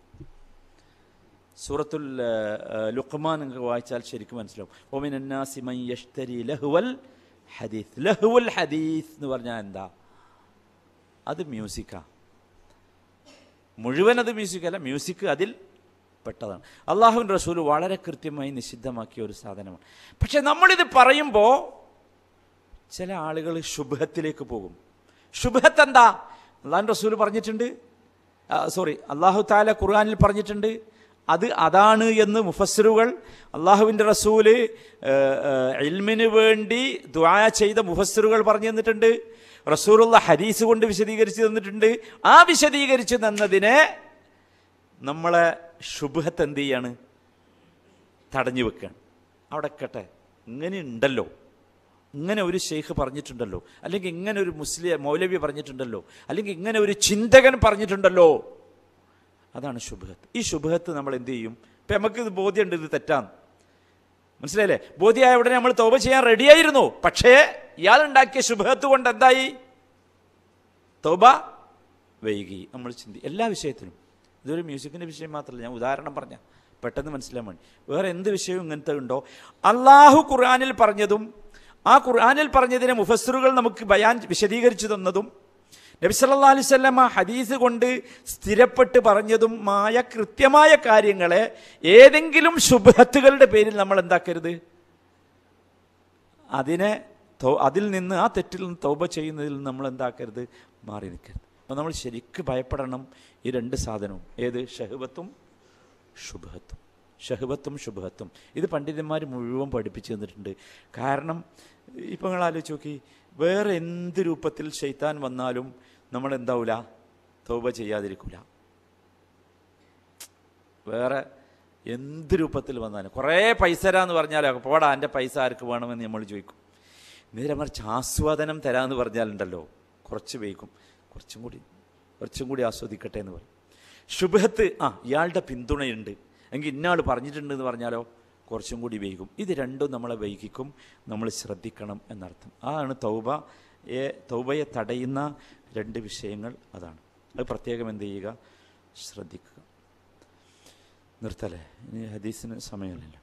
സൂറത്തുൽ ലുഖ്മാൻ നിങ്ങൾക്ക് വായിച്ചാൽ ശരിക്കും മനസ്സിലാവും. വമിനന്നാസി മൻ യശ്തരി ലഹ്വൽ ഹദീസ്. ലഹ്വുൽ ഹദീസ് എന്ന് പറഞ്ഞാൽ എന്താ? അത് മ്യൂസിക്കാണ്. മുഴുവൻ അത് മ്യൂസിക്കല്ല, മ്യൂസിക് അതിൽ പെട്ടതാണ്. അള്ളാഹുവിൻ്റെ റസൂൽ വളരെ കൃത്യമായി നിഷിദ്ധമാക്കിയ ഒരു സാധനമാണ്. പക്ഷെ നമ്മളിത് പറയുമ്പോൾ ചില ആളുകൾ ശുബ്ഹത്തിലേക്ക് പോകും. ശുബ്ഹത്ത് എന്താ? അള്ളാഹുവിൻ്റെ റസൂൽ പറഞ്ഞിട്ടുണ്ട്, സോറി അള്ളാഹു തആല ഖുർആനിൽ പറഞ്ഞിട്ടുണ്ട്. അത് അതാണ് എന്ന് മുഫസ്സിറുകൾ, അള്ളാഹുവിൻ്റെ റസൂല് ഇൽമിന് വേണ്ടി ദുആ ചെയ്ത മുഫസ്സിറുകൾ പറഞ്ഞു തന്നിട്ടുണ്ട്. റസൂലുള്ള ഹദീസ് കൊണ്ട് വിശദീകരിച്ച് തന്നിട്ടുണ്ട്. ആ വിശദീകരിച്ച് തന്നതിനെ നമ്മളെ ശുബ്ഹത്ത് എന്ത് ചെയ്യാണ്, തടഞ്ഞു വെക്കുകയാണ്. അവിടെ കേട്ടെ, ഇങ്ങനെ ഉണ്ടല്ലോ, ഇങ്ങനെ ഒരു ഷെയ്ഖ് പറഞ്ഞിട്ടുണ്ടല്ലോ, അല്ലെങ്കിൽ ഇങ്ങനെ ഒരു മുസ്ലിം മൗലവി പറഞ്ഞിട്ടുണ്ടല്ലോ, അല്ലെങ്കിൽ ഇങ്ങനെ ഒരു ചിന്തകൻ പറഞ്ഞിട്ടുണ്ടല്ലോ. അതാണ് ശുബ്ഹത്ത്. ഈ ശുബ്ഹത്ത് നമ്മൾ എന്ത് ചെയ്യും? ഇപ്പം നമുക്ക് ഇത് ബോധ്യമുണ്ട് ഇത് തെറ്റാന്ന്. മനസ്സിലായില്ലേ? ബോധ്യമായ ഉടനെ നമ്മൾ തൗബ ചെയ്യാൻ റെഡിയായിരുന്നു. പക്ഷേ ഇയാളുണ്ടാക്കിയ ശുഭഹത്ത് കൊണ്ട് എന്തായി? തൗബ വൈകി. നമ്മൾ ചിന്തി എല്ലാ വിഷയത്തിലും, ഇതൊരു മ്യൂസിക്കിൻ്റെ വിഷയം മാത്രമല്ല, ഞാൻ ഉദാഹരണം പറഞ്ഞ പെട്ടെന്ന് മനസ്സിലാൻ വേണ്ടി. വേറെ എന്ത് വിഷയവും ഇങ്ങനത്തെ ഉണ്ടോ? അള്ളാഹു ഖുർആനിൽ പറഞ്ഞതും ആ ഖുർആനിൽ പറഞ്ഞതിനെ മുഫസ്സിറുകൾ നമുക്ക് ബയാൻ വിശദീകരിച്ചു തന്നതും നബി സല്ലല്ലാഹു അലൈഹി വസല്ലമ ഹദീസ് കൊണ്ട് സ്ഥിരപ്പെട്ട് പറഞ്ഞതുമായ കൃത്യമായ കാര്യങ്ങളെ ഏതെങ്കിലും ശുബ്ഹത്തുകളുടെ പേരിൽ നമ്മൾ എന്താക്കരുത്, അതിനെ അതിൽ നിന്ന് ആ തെറ്റിൽ നിന്ന് തൗബ ചെയ്യുന്നതിൽ നിന്ന് നമ്മൾ എന്താക്കരുത്, മാറി നിൽക്കരുത്. അപ്പോൾ നമ്മൾ ശരിക്ക് ഭയപ്പെടണം ഈ രണ്ട് സാധനവും. ഏത്? ഷഹ്വത്തും ശുബ്ഹത്തും. ഷഹ്വത്തും ശുബ്ഹത്തും ഇത് പണ്ഡിതന്മാർ മുഴുവൻ പഠിപ്പിച്ചു തന്നിട്ടുണ്ട്. കാരണം ഇപ്പം നിങ്ങൾ ആലോചിച്ച് നോക്കി, വേറെ എന്ത് രൂപത്തിൽ ശൈത്താൻ വന്നാലും നമ്മൾ എന്താവില്ല, തൗബ ചെയ്യാതിരിക്കില്ല. വേറെ എന്ത് രൂപത്തിൽ വന്നാലും കുറേ പൈസ തരാമെന്ന് പറഞ്ഞാൽ പോടാ എൻ്റെ പൈസ ആർക്ക് വേണമെന്ന് നമ്മൾ ചോദിക്കും. നേരെ മറിച്ച് ആസ്വാദനം തരാമെന്ന് പറഞ്ഞാലുണ്ടല്ലോ കുറച്ച് വൈകും, കുറച്ചും കൂടി കുറച്ചും കൂടി ആസ്വദിക്കട്ടെ എന്ന് പറയും. ശുബ്ഹത്ത്, ആ ഇയാളുടെ പിന്തുണയുണ്ട് എങ്കിൽ ഇന്നാൾ പറഞ്ഞിട്ടുണ്ട് എന്ന് പറഞ്ഞാലോ കുറച്ചും കൂടി വൈകും. ഇത് രണ്ടും നമ്മളെ വൈകിക്കും, നമ്മൾ ശ്രദ്ധിക്കണം എന്നർത്ഥം. അതാണ് തൗബ തൗബയെ തടയുന്ന രണ്ട് വിഷയങ്ങൾ. അതാണ് അത് പ്രത്യേകം എന്ത് ചെയ്യുക, ശ്രദ്ധിക്കുക. നിർത്തല്ലേ, ഇനി ഹദീസിന് സമയമില്ലല്ലോ.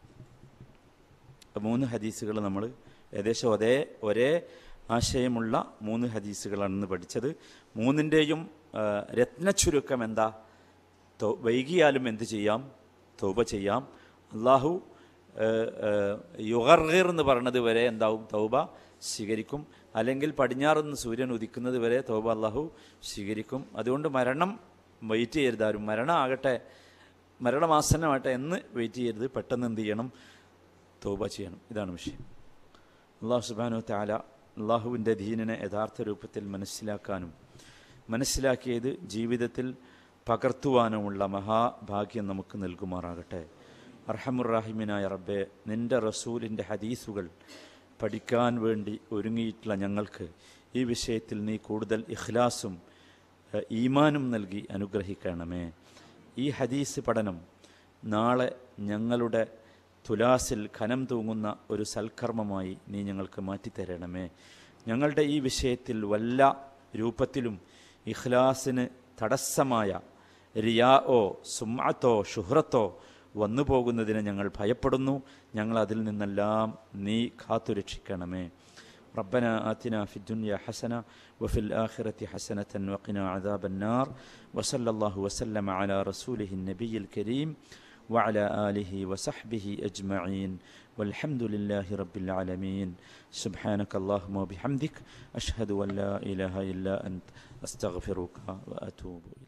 മൂന്ന് ഹദീസുകൾ നമ്മൾ ഏകദേശം ഒരേ ഒരേ ആശയമുള്ള മൂന്ന് ഹദീസുകളാണെന്ന് പഠിച്ചത്. മൂന്നിൻ്റെയും രത്നച്ചുരുക്കം എന്താ? വൈകിയാലും എന്ത് ചെയ്യാം, തൗബ ചെയ്യാം. അള്ളാഹു യുഗർഗിർ എന്ന് പറയുന്നത് വരെ എന്താവും, തൗബ സ്വീകരിക്കും. അല്ലെങ്കിൽ പടിഞ്ഞാറുനിന്ന് സൂര്യൻ ഉദിക്കുന്നത് വരെ തൗബ അള്ളാഹു സ്വീകരിക്കും. അതുകൊണ്ട് മരണം വെയിറ്റ് ചെയ്യരുത് ആരും. മരണം ആകട്ടെ, മരണമാസന്നമാകട്ടെ എന്ന് വെയിറ്റ് ചെയ്യരുത്. പെട്ടെന്ന് എന്ത് ചെയ്യണം, തൗബ ചെയ്യണം. ഇതാണ് വിഷയം. അള്ളാഹു സുബ്ഹാനഹു തആല അള്ളാഹുവിൻ്റെ ദീനിനെ യഥാർത്ഥ രൂപത്തിൽ മനസ്സിലാക്കാനും മനസ്സിലാക്കിയത് ജീവിതത്തിൽ പകർത്തുവാനുമുള്ള മഹാഭാഗ്യം നമുക്ക് നൽകുമാറാകട്ടെ. അർഹമുർറാഹിമിനായ റബ്ബേ, നിൻ്റെ റസൂലിൻ്റെ ഹദീസുകൾ പഠിക്കാൻ വേണ്ടി ഒരുങ്ങിയിട്ടുള്ള ഞങ്ങൾക്ക് ഈ വിഷയത്തിൽ നീ കൂടുതൽ ഇഖ്ലാസും ഈമാനും നൽകി അനുഗ്രഹിക്കണമേ. ഈ ഹദീസ് പഠനം നാളെ ഞങ്ങളുടെ തുലാസിൽ ഖനം തൂങ്ങുന്ന ഒരു സൽക്കർമ്മമായി നീ ഞങ്ങൾക്ക് മാറ്റിത്തരണമേ. ഞങ്ങളുടെ ഈ വിഷയത്തിൽ വല്ല രൂപത്തിലും ഇഖ്ലാസിന് തടസ്സമായ റിയാഓ സുംഅത്തോ ഷുഹ്റത്തോ വന്നു പോകുന്നതിന് ഞങ്ങൾ ഭയപ്പെടുന്നു. ഞങ്ങൾ അതിൽ നിന്നെല്ലാം നീ കാത്തുരക്ഷിക്കണമേ. ربنا آتنا في الدنيا حسنة وفي الآخرة حسنة وقنا عذاب النار وصلى الله وسلم على رسوله النبي الكريم وعلى آله وصحبه أجمعين والحمد لله رب العالمين. سبحانك اللهم وبحمدك أشهد أن لا إله إلا أنت أستغفرك وأتوب إليك.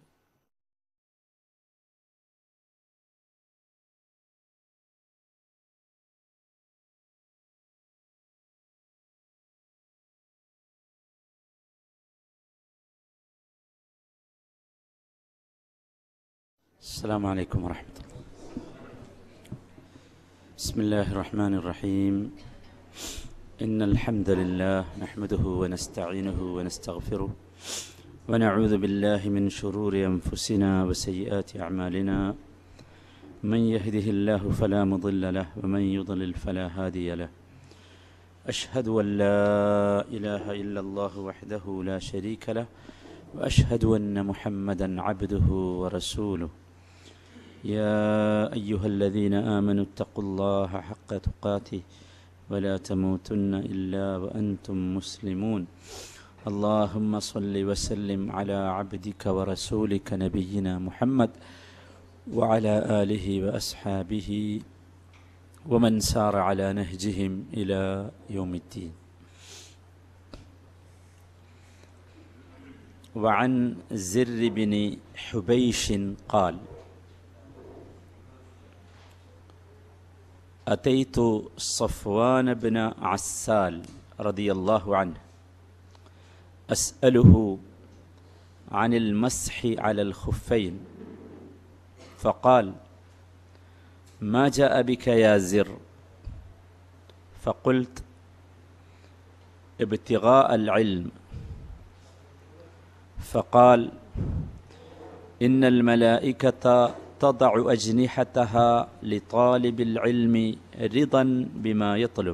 السلام عليكم ورحمة الله. بسم الله الرحمن الرحيم. إن الحمد لله نحمده ونستعينه ونستغفره ونعوذ بالله من شرور أنفسنا وسيئات أعمالنا. من يهده الله فلا مضل له ومن يضلل فلا هادي له. أشهد أن لا إله إلا الله وحده لا شريك له وأشهد أن محمدا عبده ورسوله. يا أيها الذين آمنوا اتقوا الله حق تقاته ولا تموتن إلا وأنتم مسلمون. اللهم صل وسلم على عبدك ورسولك نبينا محمد وعلى آله وأصحابه ومن سار على نهجهم إلى يوم الدين. وعن زر بن حبيش قال: أتيت صفوان بن عسال رضي الله عنه أسأله عن المسح على الخفين، فقال: ما جاء بك يا زر؟ فقلت: ابتغاء العلم. فقال: إن الملائكة تضع أجنحتها لطالب العلم رضا بما يطلب.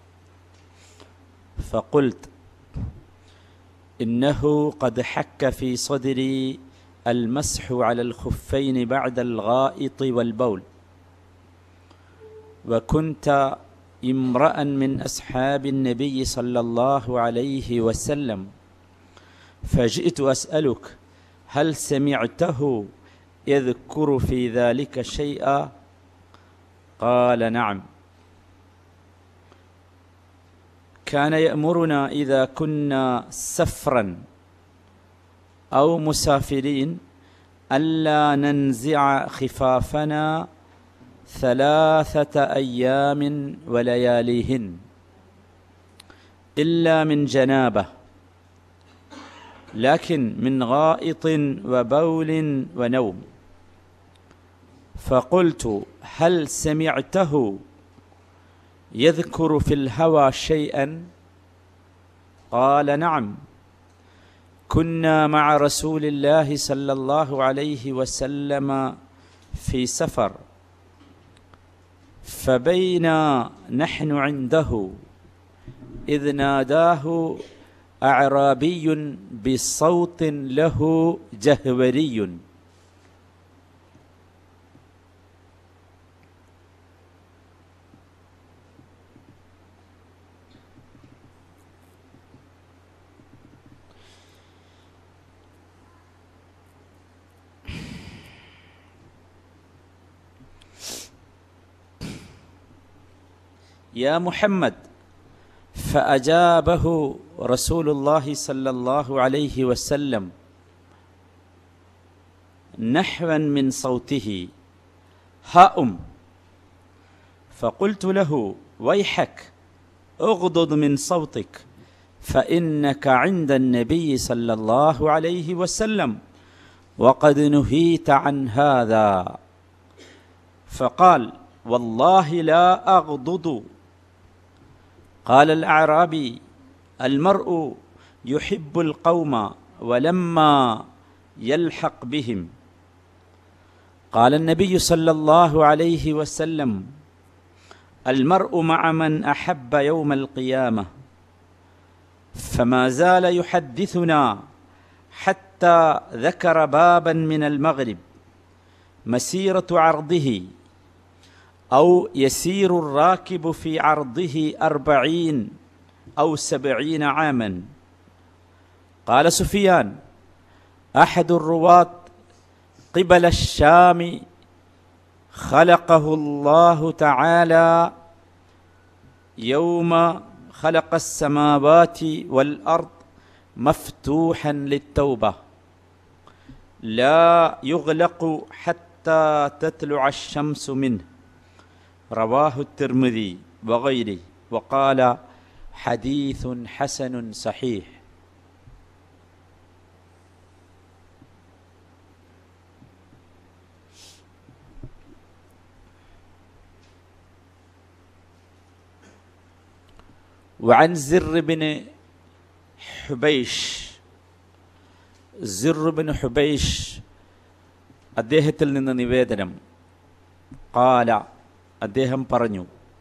فقلت إنه قد حك في صدري المسح على الخفين بعد الغائط والبول، وكنت امرأ من أصحاب النبي صلى الله عليه وسلم، فجئت أسألك هل سمعته يذكر في ذلك شيئا؟ قال نعم، كان يأمرنا إذا كنا سفرا أو مسافرين ألا ننزع خفافنا ثلاثة أيام ولياليهن إلا من جنابة، لكن من غائط وبول ونوم. فقلت هل سمعته يذكر في الهوى شيئا؟ قال نعم، كنا مع رسول الله صلى الله عليه وسلم في سفر، فبينا نحن عنده إذ ناداه أعرابي بصوت له جهوري، يا محمد، فأجابه رسول الله صلى الله عليه وسلم نحوا من صوته هاؤم. فقلت له ويحك اغضض من صوتك فإنك عند النبي صلى الله عليه وسلم وقد نهيت عن هذا. فقال والله لا أغضض. قال الأعرابي المرء يحب القوم ولما يلحق بهم. قال النبي صلى الله عليه وسلم المرء مع من أحب يوم القيامة. فما زال يحدثنا حتى ذكر بابا من المغرب مسيرة عرضه أو يسير الراكب في عرضه أربعين أو سبعين عاما. قال سفيان أحد الرواة قبل الشام خلقه الله تعالى يوم خلق السماوات والأرض مفتوحا للتوبة لا يغلق حتى تطلع الشمس منه. رواه الترمذي وغيره وقال حديث حسن صحيح. وعن زر بن حبيش زر بن حبيش അദ്ദേഹത്തിൽ നിന്ന് നിവേദനം قال അദ്ദേഹം പറഞ്ഞു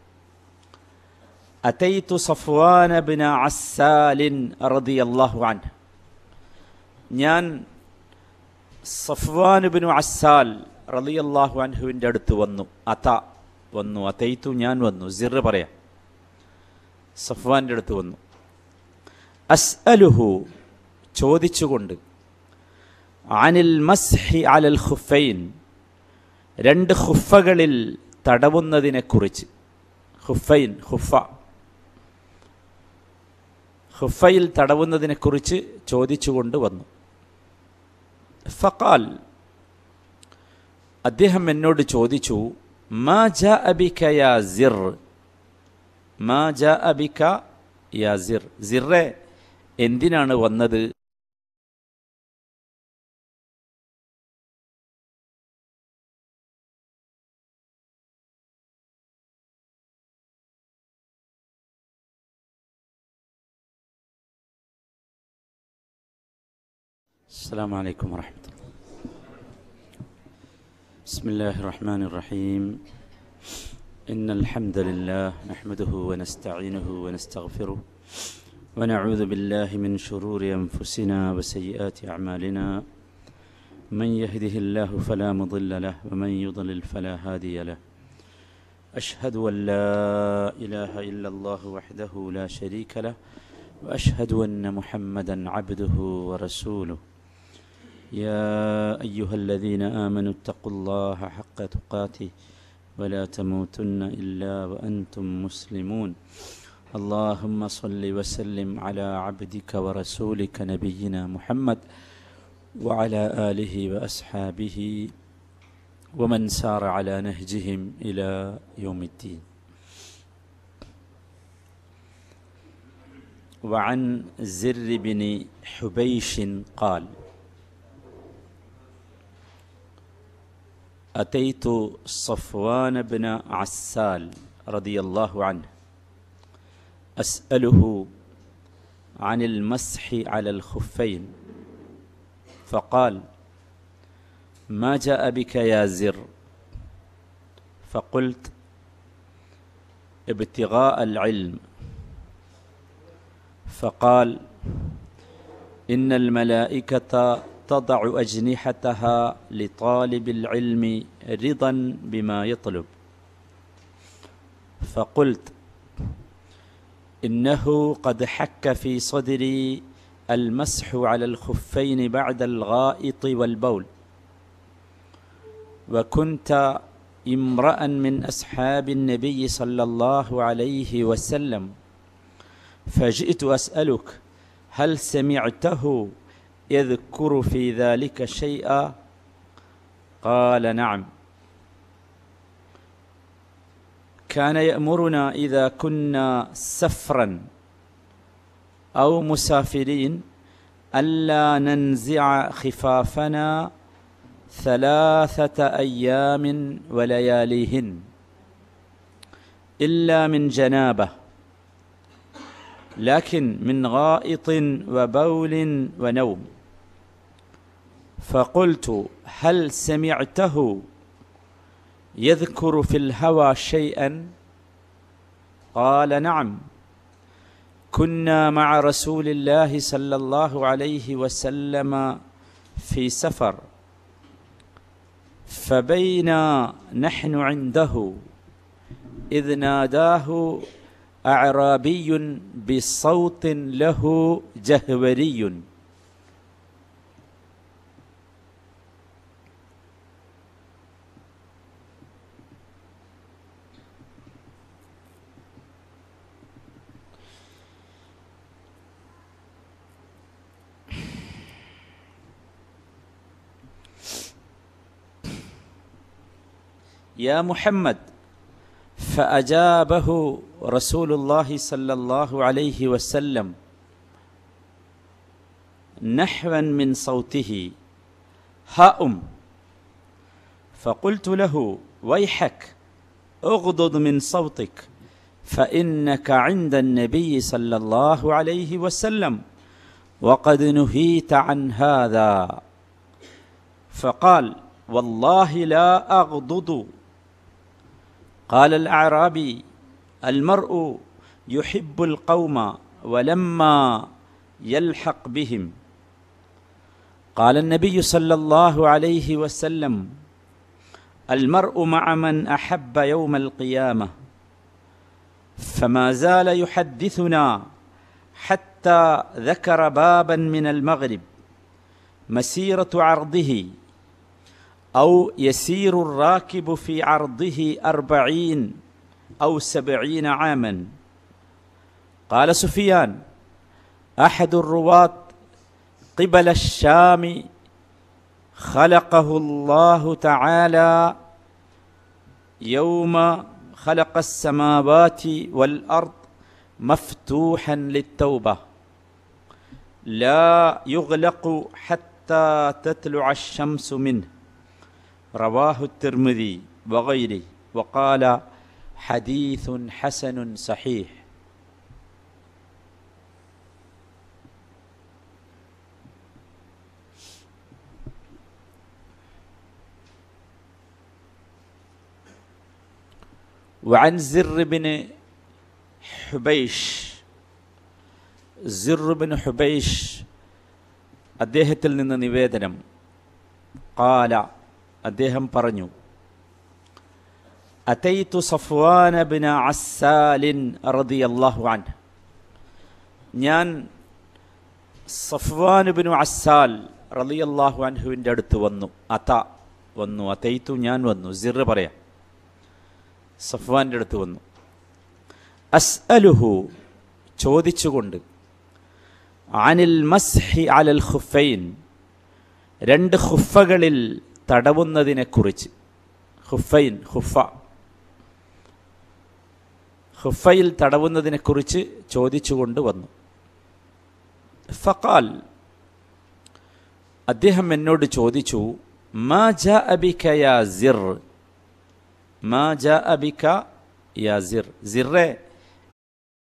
أتيت صفوان بن عسال رضي الله عنه. ഞാൻ സഫ്വാൻ ബിൻ അസ്സാൽ റളിയല്ലാഹു അൻഹുവിൻ്റെ അടുത്ത് വന്നു. അത വന്നു, അതൈതു ഞാൻ വന്നു, സിർ പറയാം, സഫ്വാൻ്റെ അടുത്ത് വന്നു. അസ്അലുഹു ചോദിച്ചുകൊണ്ട്, അനിൽ മസ്ഹി അലൽ ഖുഫൈൻ രണ്ട് ഖുഫകളിൽ തടവുന്നതിനെക്കുറിച്ച്. ഖുഫൈൻ ഖുഫ ഖുഫയിൽ തടവുന്നതിനെക്കുറിച്ച് ചോദിച്ചുകൊണ്ട് വന്നു. ഫഖാൽ അദ്ദേഹം എന്നോട് ചോദിച്ചു, മാ ജാഅ ബിക യാ സിർ, മാ ജാഅ ബിക യാ സിർ, സിർറെ എന്തിനാണ് വന്നത്? അസ്സലാമു അലൈക്കും വറഹ്മത്തുള്ളാഹി. بسم الله الرحمن الرحيم إن الحمد لله نحمده ونستعينه ونستغفره ونعوذ بالله من شرور أنفسنا وسيئات أعمالنا من يهده الله فلا مضل له ومن يضلل فلا هادي له أشهد أن لا إله إلا الله وحده لا شريك له وأشهد أن محمدا عبده ورسوله يا أيها الذين آمنوا اتقوا الله حق تقاته ولا تموتن إلا وأنتم مسلمون اللهم صل وسلم على عبدك ورسولك نبينا محمد وعلى آله وأصحابه ومن سار على نهجهم إلى يوم الدين. وعن زر بن حبيش قال أتيت صفوان بن عسال رضي الله عنه أسأله عن المسح على الخفين فقال ما جاء بك يا زر؟ فقلت ابتغاء العلم. فقال إن الملائكة تضع أجنحتها لطالب العلم رضا بما يطلب. فقلت إنه قد حك في صدري المسح على الخفين بعد الغائط والبول، وكنت امرأ من أصحاب النبي صلى الله عليه وسلم، فجئت أسألك هل سمعته يذكر في ذلك شيئا؟ قال نعم، كان يأمرنا إذا كنا سفرا أو مسافرين ألا ننزع خفافنا ثلاثة أيام ولياليهن إلا من جنابة، لكن من غائط وبول ونوم. فقلت هل سمعته يذكر في الهوى شيئا؟ قال نعم، كنا مع رسول الله صلى الله عليه وسلم في سفر، فبينا نحن عنده إذ ناداه أعرابي بصوت له جهوري يا محمد، فأجابه رسول الله صلى الله عليه وسلم نحوا من صوته هاؤم. فقلت له ويحك اغضض من صوتك فإنك عند النبي صلى الله عليه وسلم وقد نهيت عن هذا. فقال والله لا أغضض. قال الأعرابي المرء يحب القوم ولما يلحق بهم. قال النبي صلى الله عليه وسلم المرء مع من أحب يوم القيامة. فما زال يحدثنا حتى ذكر بابا من المغرب مسيرة عرضه أو يسير الراكب في عرضه أربعين أو سبعين عاما. قال سفيان أحد الرواة قبل الشام خلقه الله تعالى يوم خلق السماوات والأرض مفتوحا للتوبة لا يغلق حتى تطلع الشمس منه. رواه الترمذي وغيره وقال حديث حسن صحيح. വഅൻ സിർ ബിൻ ഹുബൈഷ്, സിർ ബിൻ ഹുബൈഷ് അദ്ദേഹത്തിൽ നിന്ന് നിവേദനം, ഖാല അദ്ദേഹം പറഞ്ഞു, അതൈതു സഫ്വാൻ ബിൻ അസ്സാലിൻ റളിയല്ലാഹു അൻഹു, ഞാൻ സഫ്വാൻ ബിൻ അസ്സാൽ റളിയല്ലാഹു അൻഹുവിൻ്റെ അടുത്ത് വന്നു. അത വന്നു, അതൈതു ഞാൻ വന്നു, സിർ പറയാം, സഫ്വാൻ്റെ അടുത്ത് വന്നു. അസ്അലുഹു ചോദിച്ചുകൊണ്ട്, അനിൽ മസ്ഹി അലൽ ഖുഫൈൻ രണ്ട് ഖുഫകളിൽ തടവുന്നതിനെക്കുറിച്ച്. ഖുഫൈൻ ഖുഫ ഖുഫയിൽ തടവുന്നതിനെക്കുറിച്ച് ചോദിച്ചുകൊണ്ട് വന്നു. ഫഖാൽ അദ്ദേഹം എന്നോട് ചോദിച്ചു, മാ ജാഅ ബിക യാ സിർ, മാ ജാഅ ബിക യാ സിർ, സിറേ